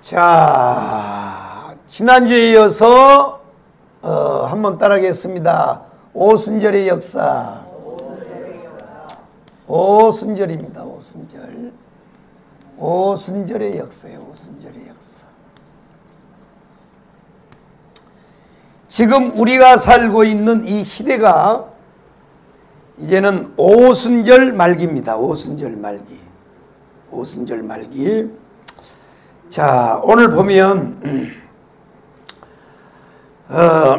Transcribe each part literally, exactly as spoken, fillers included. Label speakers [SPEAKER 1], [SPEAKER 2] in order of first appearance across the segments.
[SPEAKER 1] 자, 지난주에 이어서 어, 한번 따라하겠습니다. 오순절의 역사. 오순절입니다. 오순절. 오순절의 역사예요. 오순절의 역사. 지금 우리가 살고 있는 이 시대가 이제는 오순절 말기입니다. 오순절 말기. 오순절 말기. 자, 오늘 보면 음, 어,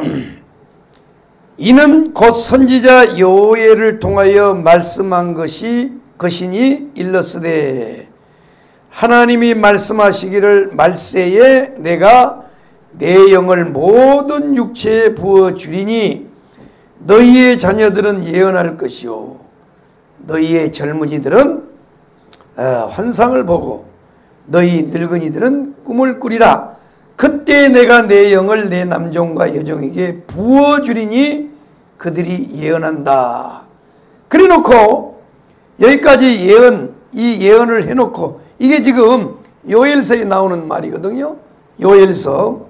[SPEAKER 1] 이는 곧 선지자 요엘을 통하여 말씀한 것이 것이니 일렀으되 하나님이 말씀하시기를 말세에 내가 내 영을 모든 육체에 부어 주리니 너희의 자녀들은 예언할 것이요 너희의 젊은이들은 어, 환상을 보고 너희 늙은이들은 꿈을 꾸리라. 그때 내가 내 영을 내 남종과 여종에게 부어주리니 그들이 예언한다. 그래 놓고 여기까지 예언, 이 예언을 해놓고 이게 지금 요엘서에 나오는 말이거든요. 요엘서.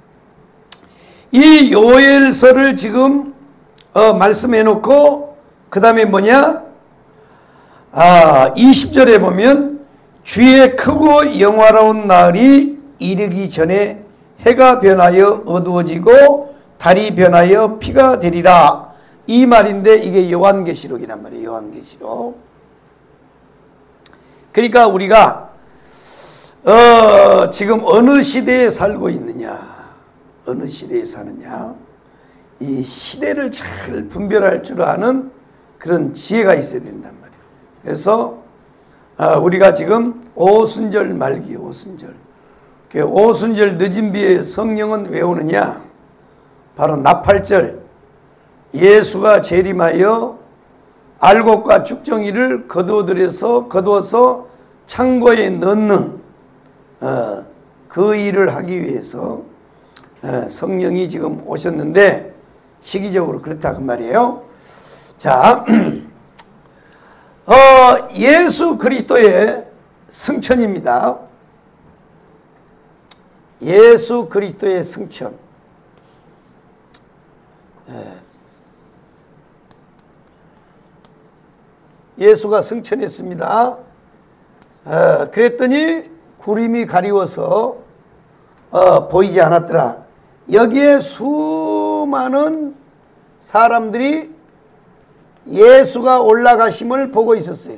[SPEAKER 1] 이 요엘서를 지금 어, 말씀해놓고 그 다음에 뭐냐? 아, 이십 절에 보면 주의 크고 영화로운 날이 이르기 전에 해가 변하여 어두워지고 달이 변하여 피가 되리라. 이 말인데 이게 요한계시록이란 말이에요. 요한계시록. 그러니까 우리가 어, 지금 어느 시대에 살고 있느냐, 어느 시대에 사느냐, 이 시대를 잘 분별할 줄 아는 그런 지혜가 있어야 된단 말이에요. 그래서 아, 우리가 지금 오순절 말기, 오순절. 오순절 늦은 비에 성령은 왜 오느냐? 바로 나팔절. 예수가 재림하여 알곡과 죽정이를 거두어들여서 거두어서 창고에 넣는 어, 그 일을 하기 위해서 어, 성령이 지금 오셨는데 시기적으로 그렇다 그 말이에요. 자. 어, 예수 그리스도의 승천입니다. 예수 그리스도의 승천. 예수가 승천했습니다. 어, 그랬더니 구름이 가리워서 어, 보이지 않았더라. 여기에 수많은 사람들이 예수가 올라가심을 보고 있었어요.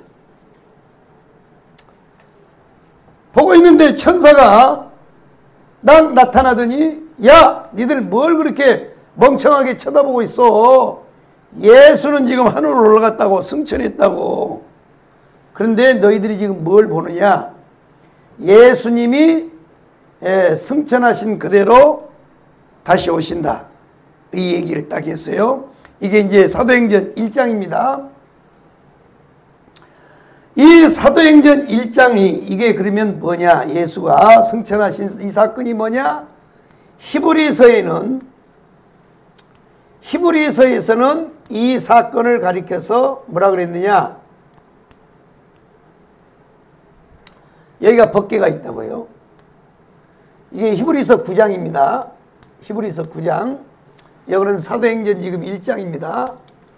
[SPEAKER 1] 보고 있는데 천사가 딱 나타나더니 야, 니들 뭘 그렇게 멍청하게 쳐다보고 있어? 예수는 지금 하늘로 올라갔다고, 승천했다고. 그런데 너희들이 지금 뭘 보느냐? 예수님이 승천하신 그대로 다시 오신다. 이 얘기를 딱 했어요. 이게 이제 사도행전 일 장입니다. 이 사도행전 일 장이 이게 그러면 뭐냐? 예수가 승천하신 이 사건이 뭐냐? 히브리서에는 히브리서에서는 이 사건을 가리켜서 뭐라 그랬느냐? 여기가 법궤가 있다고요. 이게 히브리서 구 장입니다. 히브리서 구 장. 여기는 사도행전 지금 일 장입니다.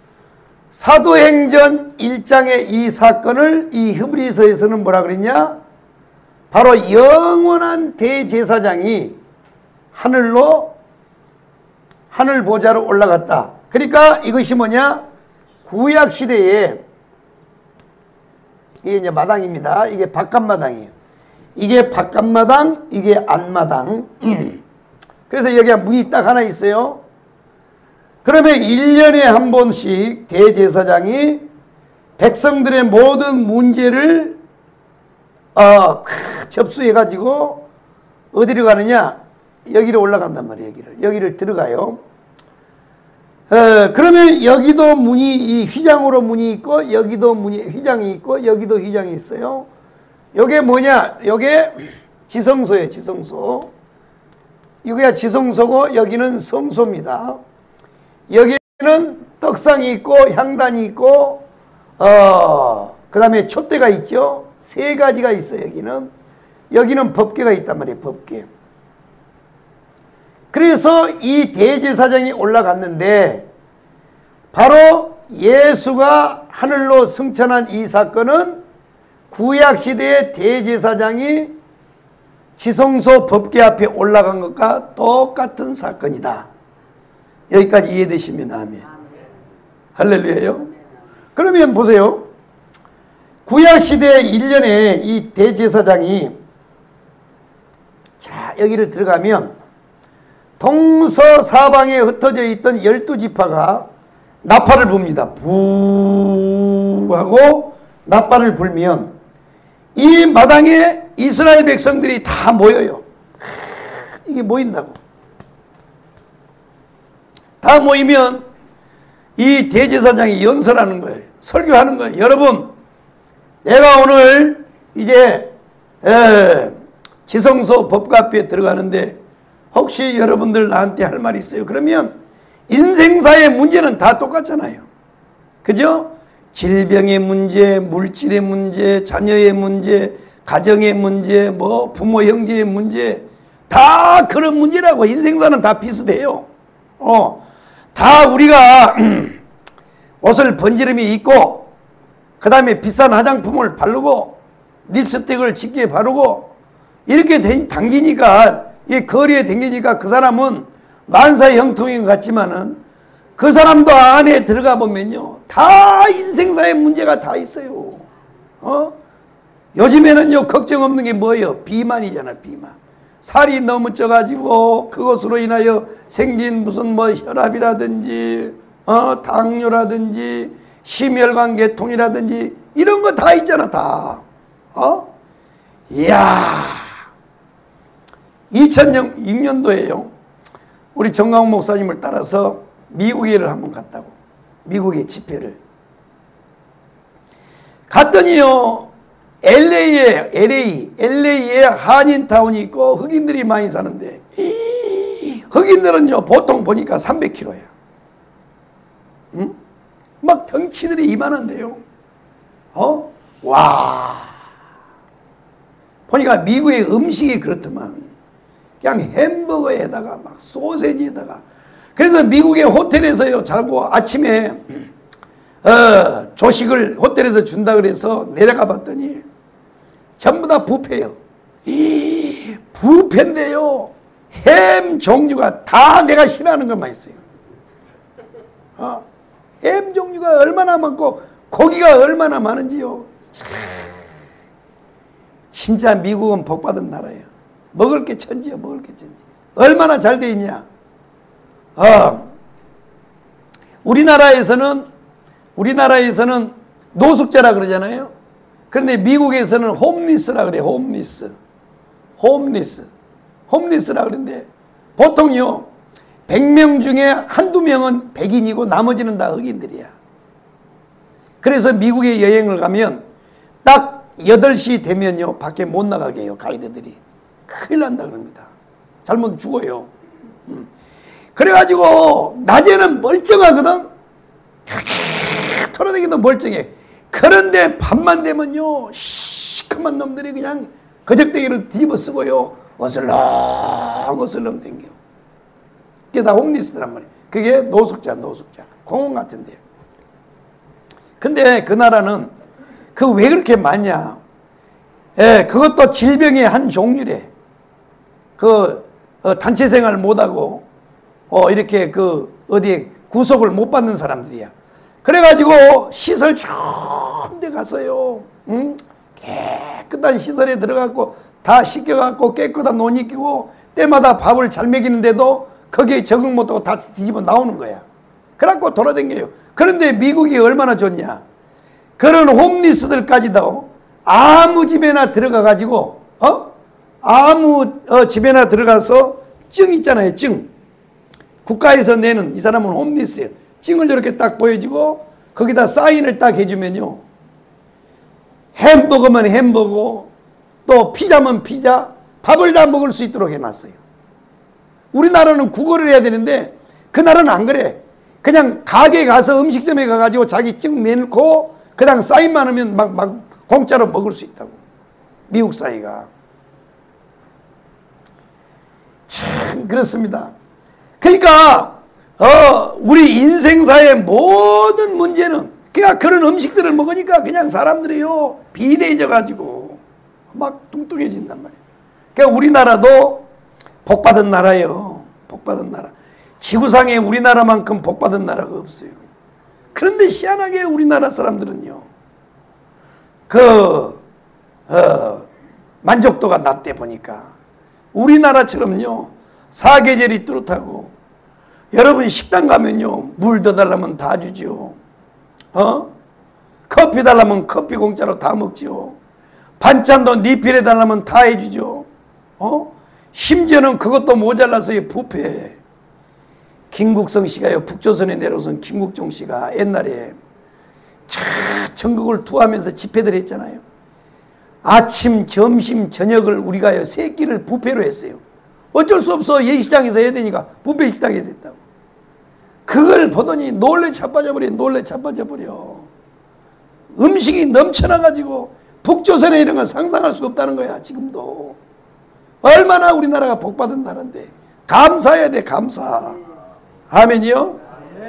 [SPEAKER 1] 사도행전 일 장의 이 사건을 이 히브리서에서는 뭐라 그랬냐? 바로 영원한 대제사장이 하늘로 하늘 보좌로 올라갔다. 그러니까 이것이 뭐냐? 구약 시대에 이게 이제 마당입니다. 이게 바깥마당이에요. 이게 바깥마당, 이게 안마당. 그래서 여기에 문이 딱 하나 있어요. 그러면 일 년에 한 번씩 대제사장이 백성들의 모든 문제를 어, 접수해가지고 어디로 가느냐? 여기로 올라간단 말이에요. 여기를. 여기를 들어가요. 어, 그러면 여기도 문이, 이 휘장으로 문이 있고, 여기도 문이, 휘장이 있고, 여기도 휘장이 있어요. 요게 뭐냐? 요게 지성소예요. 지성소. 이거야 지성소고, 여기는 성소입니다. 여기는 떡상이 있고 향단이 있고 어, 그 다음에 촛대가 있죠. 세 가지가 있어요. 여기는 여기는 법궤가 있단 말이에요. 법궤. 그래서 이 대제사장이 올라갔는데 바로 예수가 하늘로 승천한 이 사건은 구약시대의 대제사장이 지성소 법궤 앞에 올라간 것과 똑같은 사건이다. 여기까지 이해되시면 아멘. 할렐루야요. 그러면 보세요. 구약시대 일 년에 이 대제사장이 자 여기를 들어가면 동서사방에 흩어져 있던 열두 지파가 나팔을 붑니다. 부 하고 나팔을 불면 이 마당에 이스라엘 백성들이 다 모여요. 이게 모인다고. 다 모이면 이 대제사장이 연설하는 거예요. 설교하는 거예요. 여러분, 내가 오늘 이제 에, 지성소 법궤 앞에 들어가는데 혹시 여러분들 나한테 할 말 있어요? 그러면 인생사의 문제는 다 똑같잖아요. 그죠? 질병의 문제, 물질의 문제, 자녀의 문제, 가정의 문제, 뭐 부모 형제의 문제, 다 그런 문제라고. 인생사는 다 비슷해요. 어, 다 우리가 옷을 번지름이 입고 그 다음에 비싼 화장품을 바르고 립스틱을 짙게 바르고 이렇게 당기니까, 이 거리에 당기니까 그 사람은 만사의 형통인 것 같지만은 그 사람도 안에 들어가 보면요, 다 인생사의 문제가 다 있어요. 어? 요즘에는요, 걱정 없는 게 뭐예요? 비만이잖아, 비만. 살이 너무 쪄가지고 그것으로 인하여 생긴 무슨 뭐 혈압이라든지, 어, 당뇨라든지, 심혈관 계통이라든지, 이런 거 다 있잖아, 다. 어? 이야. 이천육 년도에요. 우리 정광훈 목사님을 따라서 미국에를 한번 갔다고. 미국의 집회를. 갔더니요, 엘에이에, 엘에이, 엘에이에 한인타운이 있고 흑인들이 많이 사는데, 흑인들은요, 보통 보니까 삼백 킬로그램야. 응? 막 덩치들이 이만한데요. 어? 와. 보니까 미국의 음식이 그렇더만. 그냥 햄버거에다가 막 소세지에다가. 그래서 미국의 호텔에서요, 자고 아침에 어, 조식을 호텔에서 준다 그래서 내려가 봤더니 전부 다 뷔페예요. 뷔페인데요, 햄 종류가 다 내가 싫어하는 것만 있어요. 어, 햄 종류가 얼마나 많고 고기가 얼마나 많은지요. 진짜 미국은 복받은 나라예요. 먹을 게 천지요, 먹을 게 천지. 얼마나 잘 돼 있냐. 어, 우리나라에서는 우리나라에서는 노숙자라 그러잖아요. 그런데 미국에서는 홈리스라 그래요. 홈리스. 홈리스. 홈리스라 그러는데 보통요, 백 명 중에 한두 명은 백인이고 나머지는 다 흑인들이야. 그래서 미국에 여행을 가면 딱 여덟 시 되면요, 밖에 못 나가게 해요, 가이드들이. 큰일 난다 그럽니다. 잘못 죽어요. 음. 그래가지고 낮에는 멀쩡하거든. 돌아다니기도 멀쩡해. 그런데 밤만 되면요, 시커먼 놈들이 그냥 거적대기를 뒤집어 쓰고요, 어슬렁 어슬렁 댕겨. 그게 다 홈리스란 말이에요. 그게 노숙자, 노숙자. 공원 같은데. 근데 그 나라는 그 왜 그렇게 많냐. 예, 그것도 질병의 한 종류래. 그 어, 단체 생활 못하고 어, 이렇게 그 어디에 구속을 못 받는 사람들이야. 그래가지고 시설 좋은 데 가서요, 응? 깨끗한 시설에 들어가고 다 씻겨갖고 깨끗한 옷 입히고 때마다 밥을 잘 먹이는데도 거기에 적응 못하고 다 뒤집어 나오는 거야. 그래갖고 돌아다녀요. 그런데 미국이 얼마나 좋냐. 그런 홈리스들까지도 아무 집에나 들어가가지고, 어? 아무 어, 집에나 들어가서 증 있잖아요, 증. 국가에서 내는, 이 사람은 홈리스예요. 증을 이렇게 딱 보여주고 거기다 사인을 딱 해주면요, 햄버거면 햄버거, 또 피자면 피자, 밥을 다 먹을 수 있도록 해놨어요. 우리나라는 구걸을 해야 되는데 그 나라는 안 그래. 그냥 가게 가서 음식점에 가가지고 자기 증 내놓고 그냥 사인만 하면 막, 막 공짜로 먹을 수 있다고. 미국 사이가. 참 그렇습니다. 그러니까 어 우리 인생사의 모든 문제는 그러니까 그런 음식들을 먹으니까 그냥 사람들이요 비대해져 가지고 막 뚱뚱해진단 말이에요. 그러니까 우리나라도 복받은 나라예요. 복받은 나라. 지구상에 우리나라만큼 복받은 나라가 없어요. 그런데 희한하게 우리나라 사람들은요 그 어, 만족도가 낮대 보니까 우리나라처럼요 사계절이 뚜렷하고 여러분 식당 가면요 물 더 달라면 다 주죠. 어? 커피 달라면 커피 공짜로 다 먹죠. 반찬도 리필해 달라면 다 해주죠. 어? 심지어는 그것도 모자라서요 뷔페. 김국성 씨가요 북조선에 내려오선 김국종 씨가 옛날에 차 전국을 투하면서 집회들 했잖아요. 아침, 점심, 저녁을 우리가요 세 끼를 뷔페로 했어요. 어쩔 수 없어 예식장에서 해야 되니까 뷔페 식당에서 했다고. 그걸 보더니 놀래 자빠져버려. 놀래 자빠져버려. 음식이 넘쳐나가지고 북조선에 이런 건 상상할 수 없다는 거야. 지금도 얼마나 우리나라가 복받은 나라인데 감사해야 돼. 감사. 아멘이요.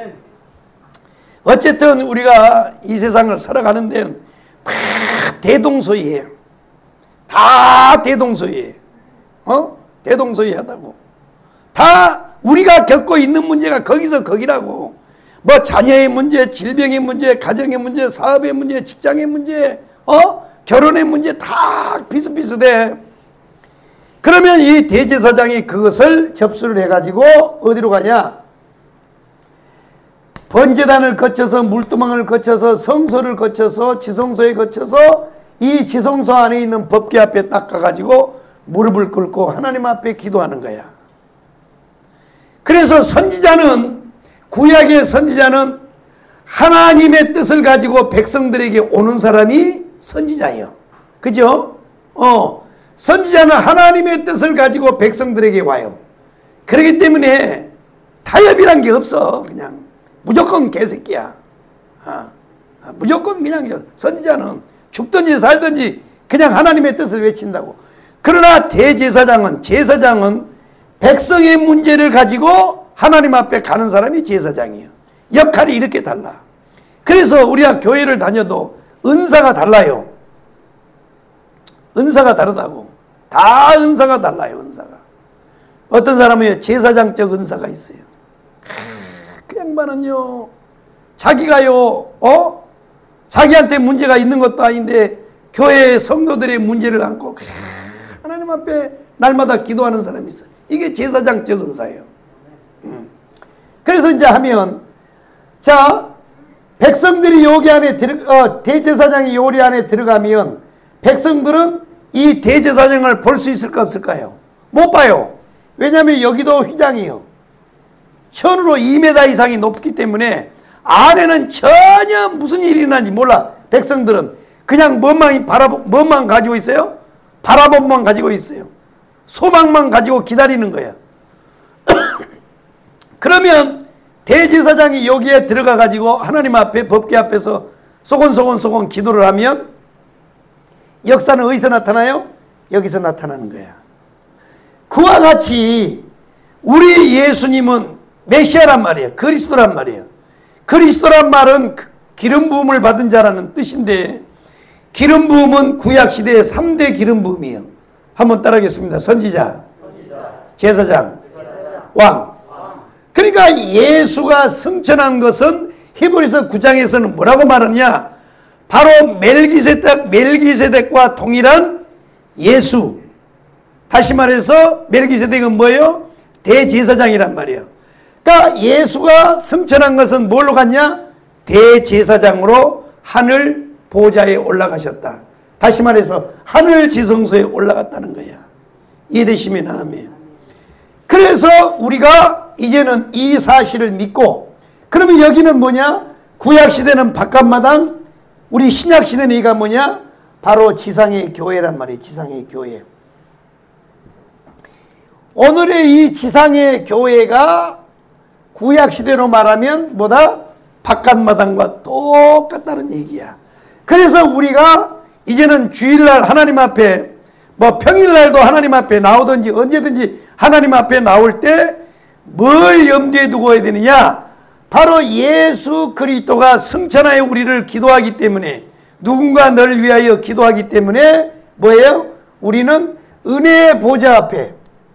[SPEAKER 1] 어쨌든 우리가 이 세상을 살아가는 데는 다 대동소이해요. 다 대동소이해. 어? 대동소이하다고. 다 우리가 겪고 있는 문제가 거기서 거기라고. 뭐 자녀의 문제, 질병의 문제, 가정의 문제, 사업의 문제, 직장의 문제, 어? 결혼의 문제 다 비슷비슷해. 그러면 이 대제사장이 그것을 접수를 해가지고 어디로 가냐? 번제단을 거쳐서 물두멍을 거쳐서 성소를 거쳐서 지성소에 거쳐서 이 지성소 안에 있는 법궤 앞에 딱 가가지고 무릎을 꿇고 하나님 앞에 기도하는 거야. 그래서 선지자는 구약의 선지자는 하나님의 뜻을 가지고 백성들에게 오는 사람이 선지자예요. 그죠? 어, 선지자는 하나님의 뜻을 가지고 백성들에게 와요. 그렇기 때문에 타협이란 게 없어. 그냥 무조건 개새끼야. 아, 무조건 그냥 선지자는 죽든지 살든지 그냥 하나님의 뜻을 외친다고. 그러나 대제사장은 제사장은 백성의 문제를 가지고 하나님 앞에 가는 사람이 제사장이에요. 역할이 이렇게 달라. 그래서 우리가 교회를 다녀도 은사가 달라요. 은사가 다르다고. 다 은사가 달라요. 은사가. 어떤 사람은 제사장적 은사가 있어요. 그 양반은요 자기가요 어? 자기한테 문제가 있는 것도 아닌데 교회 성도들의 문제를 안고 하나님 앞에 날마다 기도하는 사람이 있어요. 이게 제사장적 은사예요. 음. 그래서 이제 하면 자 백성들이 여기 안에 들어 어, 대제사장이 요리 안에 들어가면 백성들은 이 대제사장을 볼 수 있을까 없을까요? 못 봐요. 왜냐하면 여기도 휘장이요. 현으로 이 미터 이상이 높기 때문에 안에는 전혀 무슨 일이 일어나는지 몰라. 백성들은 그냥 뭐만 바라보 뭐만 가지고 있어요? 바라봄만 가지고 있어요. 소망만 가지고 기다리는 거야. 그러면 대제사장이 여기에 들어가 가지고 하나님 앞에 법궤 앞에서 소곤소곤소곤 기도를 하면 역사는 어디서 나타나요? 여기서 나타나는 거야. 그와 같이 우리 예수님은 메시아란 말이에요. 그리스도란 말이에요. 그리스도란 말은 기름 부음을 받은 자라는 뜻인데 기름 부음은 구약 시대의 삼 대 기름 부음이에요. 한번 따라하겠습니다. 선지자, 선지자 제사장, 제사장, 왕. 왕. 그러니까 예수가 승천한 것은 히브리서 구 장에서는 뭐라고 말하냐? 바로 멜기세덱, 멜기세덱과 동일한 예수. 다시 말해서 멜기세덱은 뭐예요? 대제사장이란 말이에요. 그러니까 예수가 승천한 것은 뭘로 갔냐? 대제사장으로 하늘 보좌에 올라가셨다. 다시 말해서 하늘 지성소에 올라갔다는 거야. 이해되시면 아멘. 그래서 우리가 이제는 이 사실을 믿고 그러면 여기는 뭐냐? 구약시대는 바깥마당, 우리 신약시대는 이가 뭐냐? 바로 지상의 교회란 말이에요. 지상의 교회. 오늘의 이 지상의 교회가 구약시대로 말하면 뭐다? 바깥마당과 똑같다는 얘기야. 그래서 우리가 이제는 주일날 하나님 앞에 뭐 평일날도 하나님 앞에 나오든지 언제든지 하나님 앞에 나올 때 뭘 염두에 두고 해야 되느냐? 바로 예수 그리스도가 승천하여 우리를 기도하기 때문에, 누군가 너를 위하여 기도하기 때문에 뭐예요? 우리는 은혜의 보좌 앞에,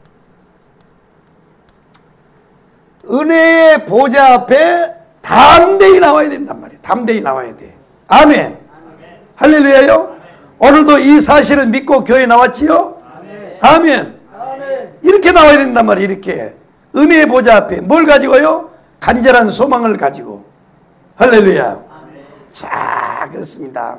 [SPEAKER 1] 은혜의 보좌 앞에 담대히 나와야 된단 말이에요. 담대히 나와야 돼. 아멘. 아멘. 할렐루야요. 아멘. 오늘도 이 사실을 믿고 교회에 나왔지요? 아멘. 아멘. 아멘. 이렇게 나와야 된단 말이에요. 이렇게 은혜의 보좌 앞에 뭘 가지고요? 간절한 소망을 가지고. 할렐루야. 아멘. 자, 그렇습니다.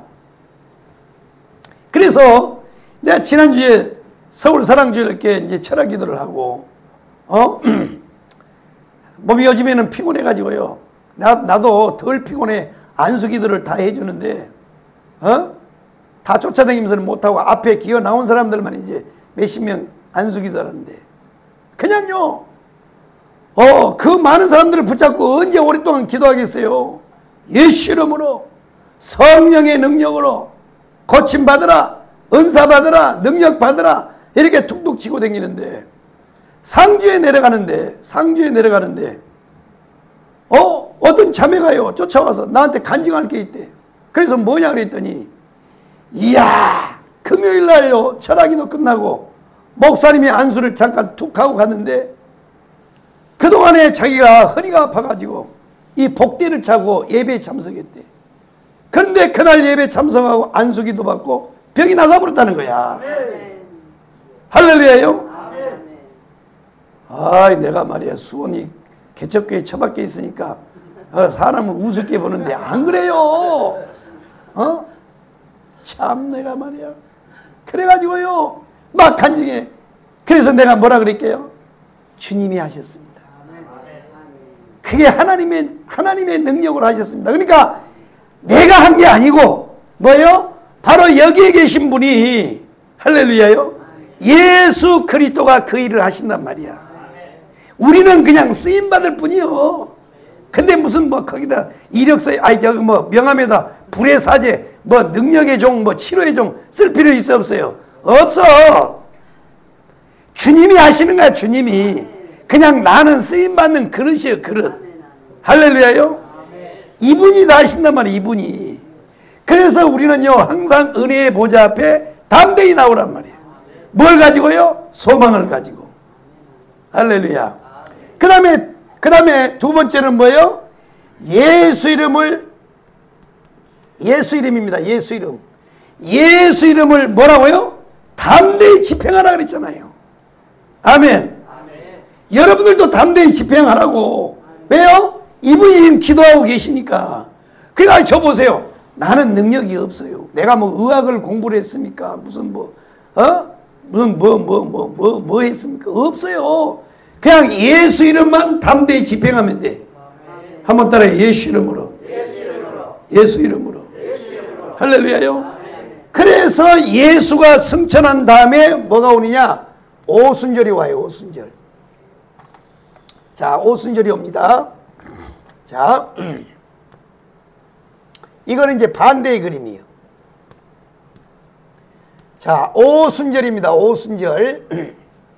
[SPEAKER 1] 그래서 내가 지난주에 서울 사랑주일 이렇게 이제 철학 기도를 하고, 어? 몸이 요즘에는 피곤해가지고요. 나, 나도 덜 피곤해. 안수 기도를 다 해주는데, 어? 다 쫓아다니면서는 못하고 앞에 기어 나온 사람들만 이제 몇십 명 안수 기도하는데, 그냥요, 어, 그 많은 사람들을 붙잡고 언제 오랫동안 기도하겠어요? 예수 이름으로, 성령의 능력으로 고침받으라, 은사받으라, 능력받으라, 이렇게 툭툭 치고 다니는데, 상주에 내려가는데, 상주에 내려가는데, 어, 어떤 자매가요, 쫓아와서 나한테 간증할 게 있대. 그래서 뭐냐 그랬더니, 이야, 금요일 날요, 철학기도 끝나고, 목사님이 안수를 잠깐 툭 하고 갔는데, 그동안에 자기가 허리가 아파가지고 이 복대를 차고 예배에 참석했대. 그런데 그날 예배 참석하고 안수기도 받고 병이 나가버렸다는 거야. 아멘. 할렐루야요. 아멘. 아이, 내가 말이야, 수원이 개척교회 처박혀 있으니까 어, 사람을 우습게 보는데 안 그래요. 어? 참, 내가 말이야, 그래가지고요 막 간증해. 그래서 내가 뭐라 그랬게요? 주님이 하셨습니다. 그게 하나님의, 하나님의 능력으로 하셨습니다. 그러니까 내가 한 게 아니고 뭐예요? 바로 여기에 계신 분이, 할렐루야요, 예수 그리스도가 그 일을 하신단 말이야. 우리는 그냥 쓰임받을 뿐이요. 근데 무슨 뭐 거기다 이력서, 아니 저기 뭐 명함에다 불의 사제, 뭐 능력의 종, 뭐 치료의 종 쓸 필요 있어 없어요? 없어. 주님이 하시는 거야. 주님이. 그냥 나는 쓰임받는 그릇이에요. 그릇. 할렐루야요. 이분이 다 하신단 말이에요. 이분이. 그래서 우리는요 항상 은혜의 보좌 앞에 담대히 나오란 말이에요. 뭘 가지고요? 소망을 가지고. 할렐루야. 그 다음에 그 다음에 두 번째는 뭐예요? 예수 이름을, 예수 이름입니다. 예수 이름. 예수 이름을 뭐라고요? 담대히 집행하라 그랬잖아요. 아멘. 여러분들도 담대히 집행하라고. 왜요? 이분이 기도하고 계시니까. 그러니까 저 보세요. 나는 능력이 없어요. 내가 뭐 의학을 공부를 했습니까? 무슨 뭐, 어? 무슨 뭐, 뭐, 뭐, 뭐, 뭐 했습니까? 없어요. 그냥 예수 이름만 담대히 집행하면 돼. 한번 따라해. 예수 이름으로. 예수 이름으로. 예수 이름으로. 예수 이름으로. 할렐루야요. 그래서 예수가 승천한 다음에 뭐가 오느냐? 오순절이 와요. 오순절. 자, 오순절이 옵니다. 자, 이거는 이제 반대의 그림이에요. 자, 오순절입니다. 오순절.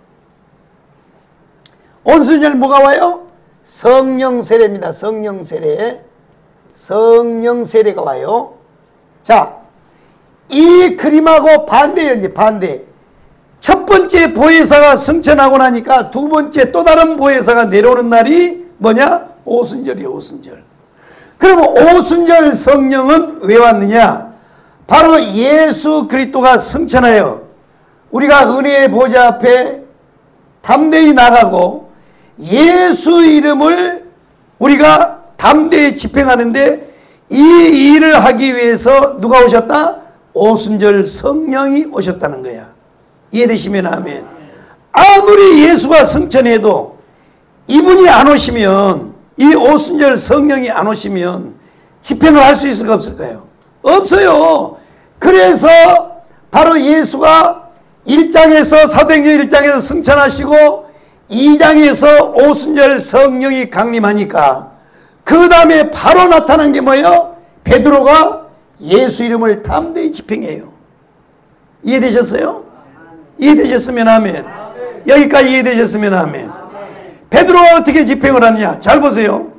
[SPEAKER 1] 오순절 뭐가 와요? 성령 세례입니다. 성령 세례. 성령 세례가 와요. 자, 이 그림하고 반대예요. 이제 반대. 첫 번째 보혜사가 승천하고 나니까 두 번째 또 다른 보혜사가 내려오는 날이 뭐냐? 오순절이에요. 오순절. 그러면 오순절 성령은 왜 왔느냐? 바로 예수 그리스도가 승천하여 우리가 은혜의 보좌 앞에 담대히 나가고 예수 이름을 우리가 담대히 집행하는데, 이 일을 하기 위해서 누가 오셨다? 오순절 성령이 오셨다는 거야. 이해되시면 아멘. 아무리 예수가 승천해도 이분이 안 오시면, 이 오순절 성령이 안 오시면 집행을 할 수 있을까 없을까요? 없어요. 그래서 바로 예수가 일 장에서 사도행전 일 장에서 승천하시고 이 장에서 오순절 성령이 강림하니까 그 다음에 바로 나타난 게 뭐예요? 베드로가 예수 이름을 담대히 집행해요. 이해되셨어요? 이해되셨으면 아멘. 여기까지 이해되셨으면 아멘. 베드로가 어떻게 집행을 하느냐? 잘 보세요.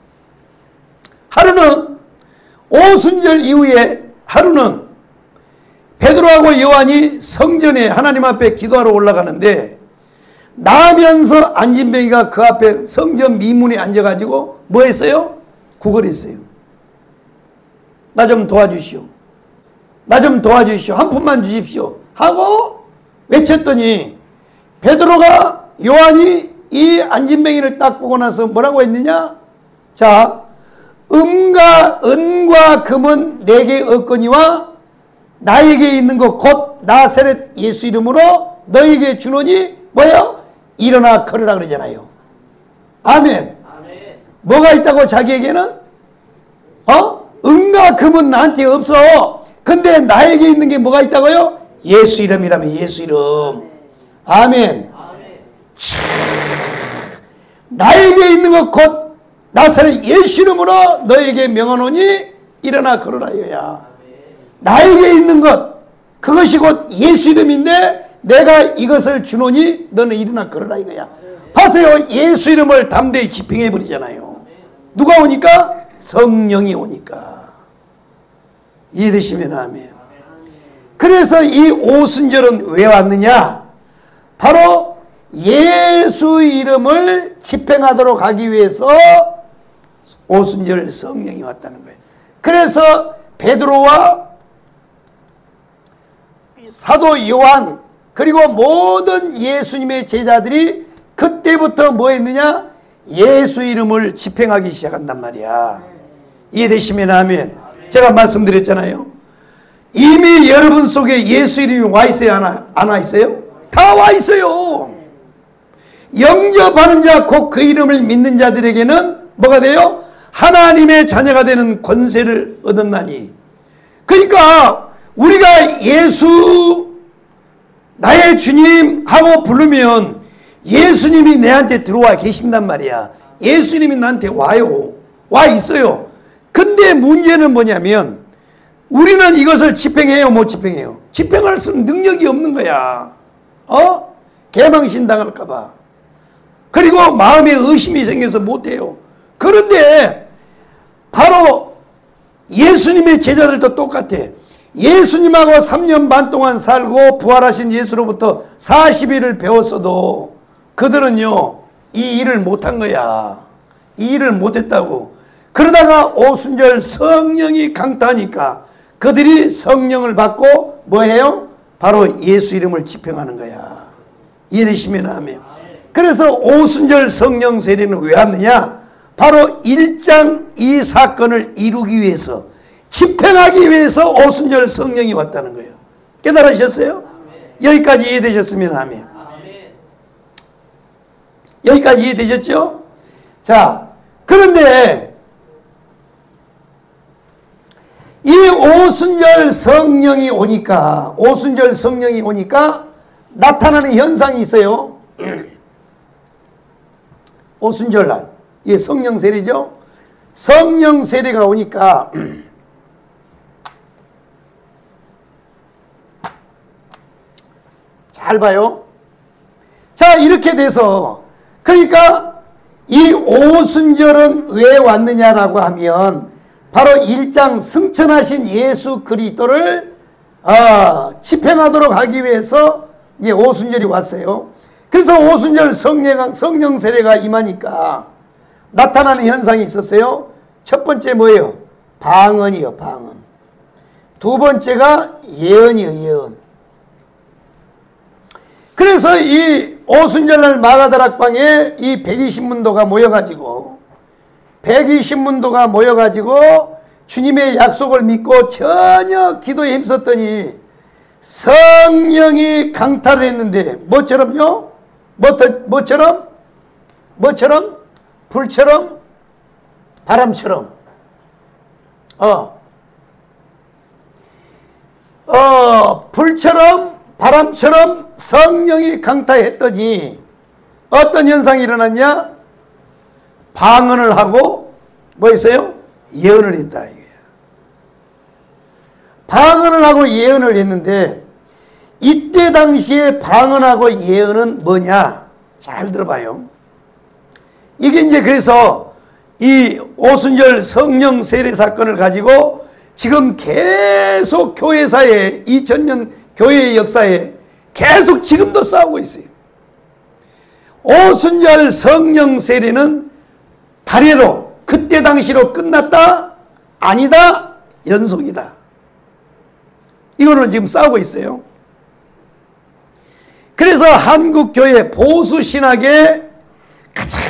[SPEAKER 1] 하루는 오순절 이후에 하루는 베드로하고 요한이 성전에 하나님 앞에 기도하러 올라가는데 나면서 안진뱅이가 그 앞에 성전 미문에 앉아가지고 뭐 했어요? 구걸했어요. 나 좀 도와주시오. 나 좀 도와주시오. 한 푼만 주십시오. 하고 외쳤더니 베드로가 요한이 이 안진뱅이를 딱 보고 나서 뭐라고 했느냐? 자, 음과 은과 금은 내게 없거니와 나에게 있는 것 곧 나사렛 예수 이름으로 너에게 주노니 뭐예요? 일어나 걸으라 그러잖아요. 아멘. 아멘. 뭐가 있다고 자기에게는? 어? 은과 금은 나한테 없어. 근데 나에게 있는 게 뭐가 있다고요? 예수 이름이라면 예수 이름. 아멘. 아멘. 나에게 있는 것 곧 나사렛 예수 이름으로 너에게 명하노니 일어나 걸으라 이거야. 나에게 있는 것 그것이 곧 예수 이름인데 내가 이것을 주노니 너는 일어나 걸으라 이거야. 보세요. 예수 이름을 담대히 집행해 버리잖아요. 누가 오니까? 성령이 오니까. 이해되시면 아멘. 그래서 이 오순절은 왜 왔느냐? 바로 예수 이름을 집행하도록 하기 위해서 오순절 성령이 왔다는 거예요. 그래서 베드로와 사도 요한 그리고 모든 예수님의 제자들이 그때부터 뭐 했느냐? 예수 이름을 집행하기 시작한단 말이야. 이해되시면 아멘. 제가 말씀드렸잖아요. 이미 여러분 속에 예수 이름이 와 있어요? 안 와 있어요? 다 와 있어요. 영접하는 자 곧 그 이름을 믿는 자들에게는 뭐가 돼요? 하나님의 자녀가 되는 권세를 얻었나니. 그러니까 우리가 예수 나의 주님 하고 부르면 예수님이 내한테 들어와 계신단 말이야. 예수님이 나한테 와요. 와 있어요. 근데 문제는 뭐냐면 우리는 이것을 집행해요? 못 집행해요? 집행할 수 있는 능력이 없는 거야. 어? 개망신 당할까 봐. 그리고 마음에 의심이 생겨서 못해요. 그런데 바로 예수님의 제자들도 똑같아. 예수님하고 삼 년 반 동안 살고 부활하신 예수로부터 사십 일을 배웠어도 그들은요 이 일을 못한 거야. 이 일을 못했다고. 그러다가 오순절 성령이 강타하니까 그들이 성령을 받고 뭐해요? 바로 예수 이름을 집행하는 거야. 이해되시면 아멘. 그래서 오순절 성령 세례는 왜 왔느냐? 바로 일 장 이 사건을 이루기 위해서 집행하기 위해서 오순절 성령이 왔다는 거예요. 깨달으셨어요? 아멘. 여기까지 이해되셨으면 아멘. 아멘. 여기까지 이해되셨죠? 자, 그런데 이 오순절 성령이 오니까 오순절 성령이 오니까 나타나는 현상이 있어요. 오순절날 이게 성령 세례죠. 성령 세례가 오니까 잘 봐요. 자, 이렇게 돼서 그러니까 이 오순절은 왜 왔느냐라고 하면 바로 일 장 승천하신 예수 그리스도를 어, 집행하도록 하기 위해서 이제 오순절이 왔어요. 그래서 오순절 성령, 성령 세례가 임하니까 나타나는 현상이 있었어요. 첫 번째 뭐예요? 방언이요, 방언. 두 번째가 예언이요, 예언. 그래서 이 오순절날 마가다락방에 이 백이십 문도가 모여가지고 백이십 문도가 모여가지고 주님의 약속을 믿고 전혀 기도에 힘썼더니 성령이 강탈을 했는데 뭐처럼요? 뭐, 뭐처럼? 뭐처럼? 불처럼? 바람처럼. 어. 어, 불처럼, 바람처럼 성령이 강타했더니 어떤 현상이 일어났냐? 방언을 하고 뭐 했어요? 예언을 했다 이거예요. 방언을 하고 예언을 했는데 이때 당시에 방언하고 예언은 뭐냐? 잘 들어봐요. 이게 이제 그래서 이 오순절 성령 세례 사건을 가지고 지금 계속 교회사에 이천 년 교회의 역사에 계속 지금도 싸우고 있어요. 오순절 성령 세례는 단회로 그때 당시로 끝났다? 아니다? 연속이다. 이거는 지금 싸우고 있어요. 그래서 한국교회 보수신학에 가장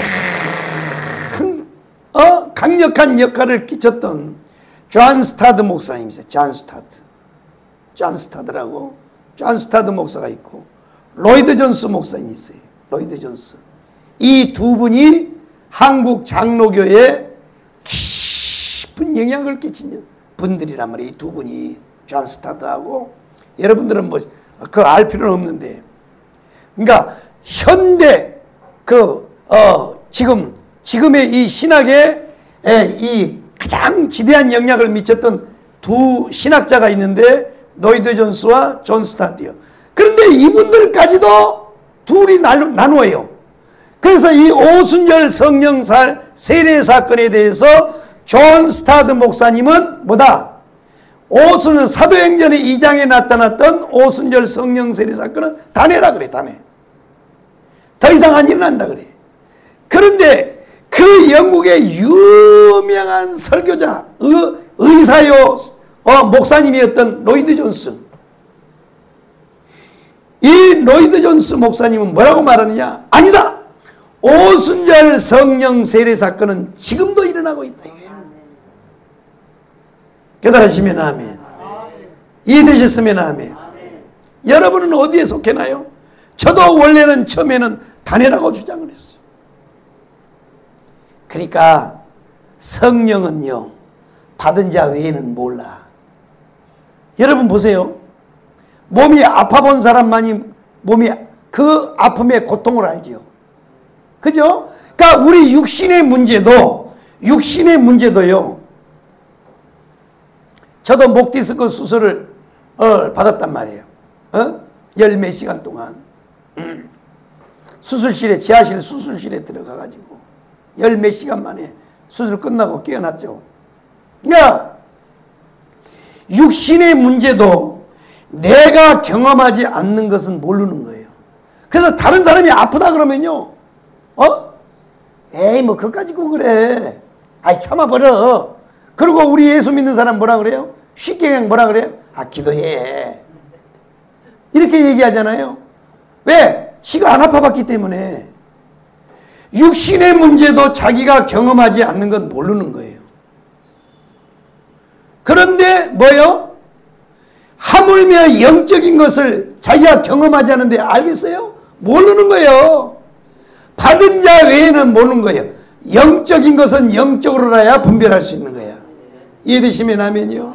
[SPEAKER 1] 어? 강력한 역할을 끼쳤던 존 스타드 목사님이세요. 존 스타드. 존 스타드라고. 존 스타드 목사가 있고 로이드 존스 목사님이 있어요. 로이드 존스. 이 두 분이 한국 장로교에 깊은 영향을 끼친 분들이란 말이에요. 이 두 분이 존 스타드하고 여러분들은 뭐 그 알 필요는 없는데 그러니까 현대 그 어 지금 지금의 이 신학에 이 가장 지대한 영향을 미쳤던 두 신학자가 있는데 로이드 존스와 존 스타드요. 그런데 이분들까지도 둘이 나누어요. 그래서 이 오순절 성령 세례 사건에 대해서 존 스타드 목사님은 뭐다? 오순 사도행전의 이 장에 나타났던 오순절 성령 세례 사건은 단회라 그래. 단회. 더 이상 안 일어난다 그래. 그런데 그 영국의 유명한 설교자 의, 의사요 어, 목사님이었던 로이드 존스, 이 로이드 존스 목사님은 뭐라고 말하느냐? 아니다. 오순절 성령 세례 사건은 지금도 일어나고 있다 이거예요. 깨달으시면 아멘. 이해되셨으면 아멘. 여러분은 어디에 속해나요? 저도 원래는 처음에는 단회라고 주장을 했어요. 그러니까 성령은요 받은 자 외에는 몰라. 여러분 보세요. 몸이 아파본 사람만이 몸이 그 아픔의 고통을 알지요. 그죠? 그러니까 우리 육신의 문제도 육신의 문제도요. 저도 목 디스크 수술을 어, 받았단 말이에요. 어? 열 몇 시간 동안 음. 수술실에 지하실 수술실에 들어가가지고 열 몇 시간 만에 수술 끝나고 깨어났죠. 그러니까 육신의 문제도 내가 경험하지 않는 것은 모르는 거예요. 그래서 다른 사람이 아프다 그러면요, 어? 에이 뭐 그거 가지고 그래. 아이 참아버려. 그리고 우리 예수 믿는 사람 뭐라 그래요? 쉽게 그냥 뭐라 그래요? 아 기도해. 이렇게 얘기하잖아요. 왜? 지가 안 아파봤기 때문에. 육신의 문제도 자기가 경험하지 않는 건 모르는 거예요. 그런데 뭐요? 하물며 영적인 것을 자기가 경험하지 않는데 알겠어요? 모르는 거예요. 받은 자 외에는 모르는 거예요. 영적인 것은 영적으로 알아야 분별할 수 있는 거예요. 이해되시면 아멘이요.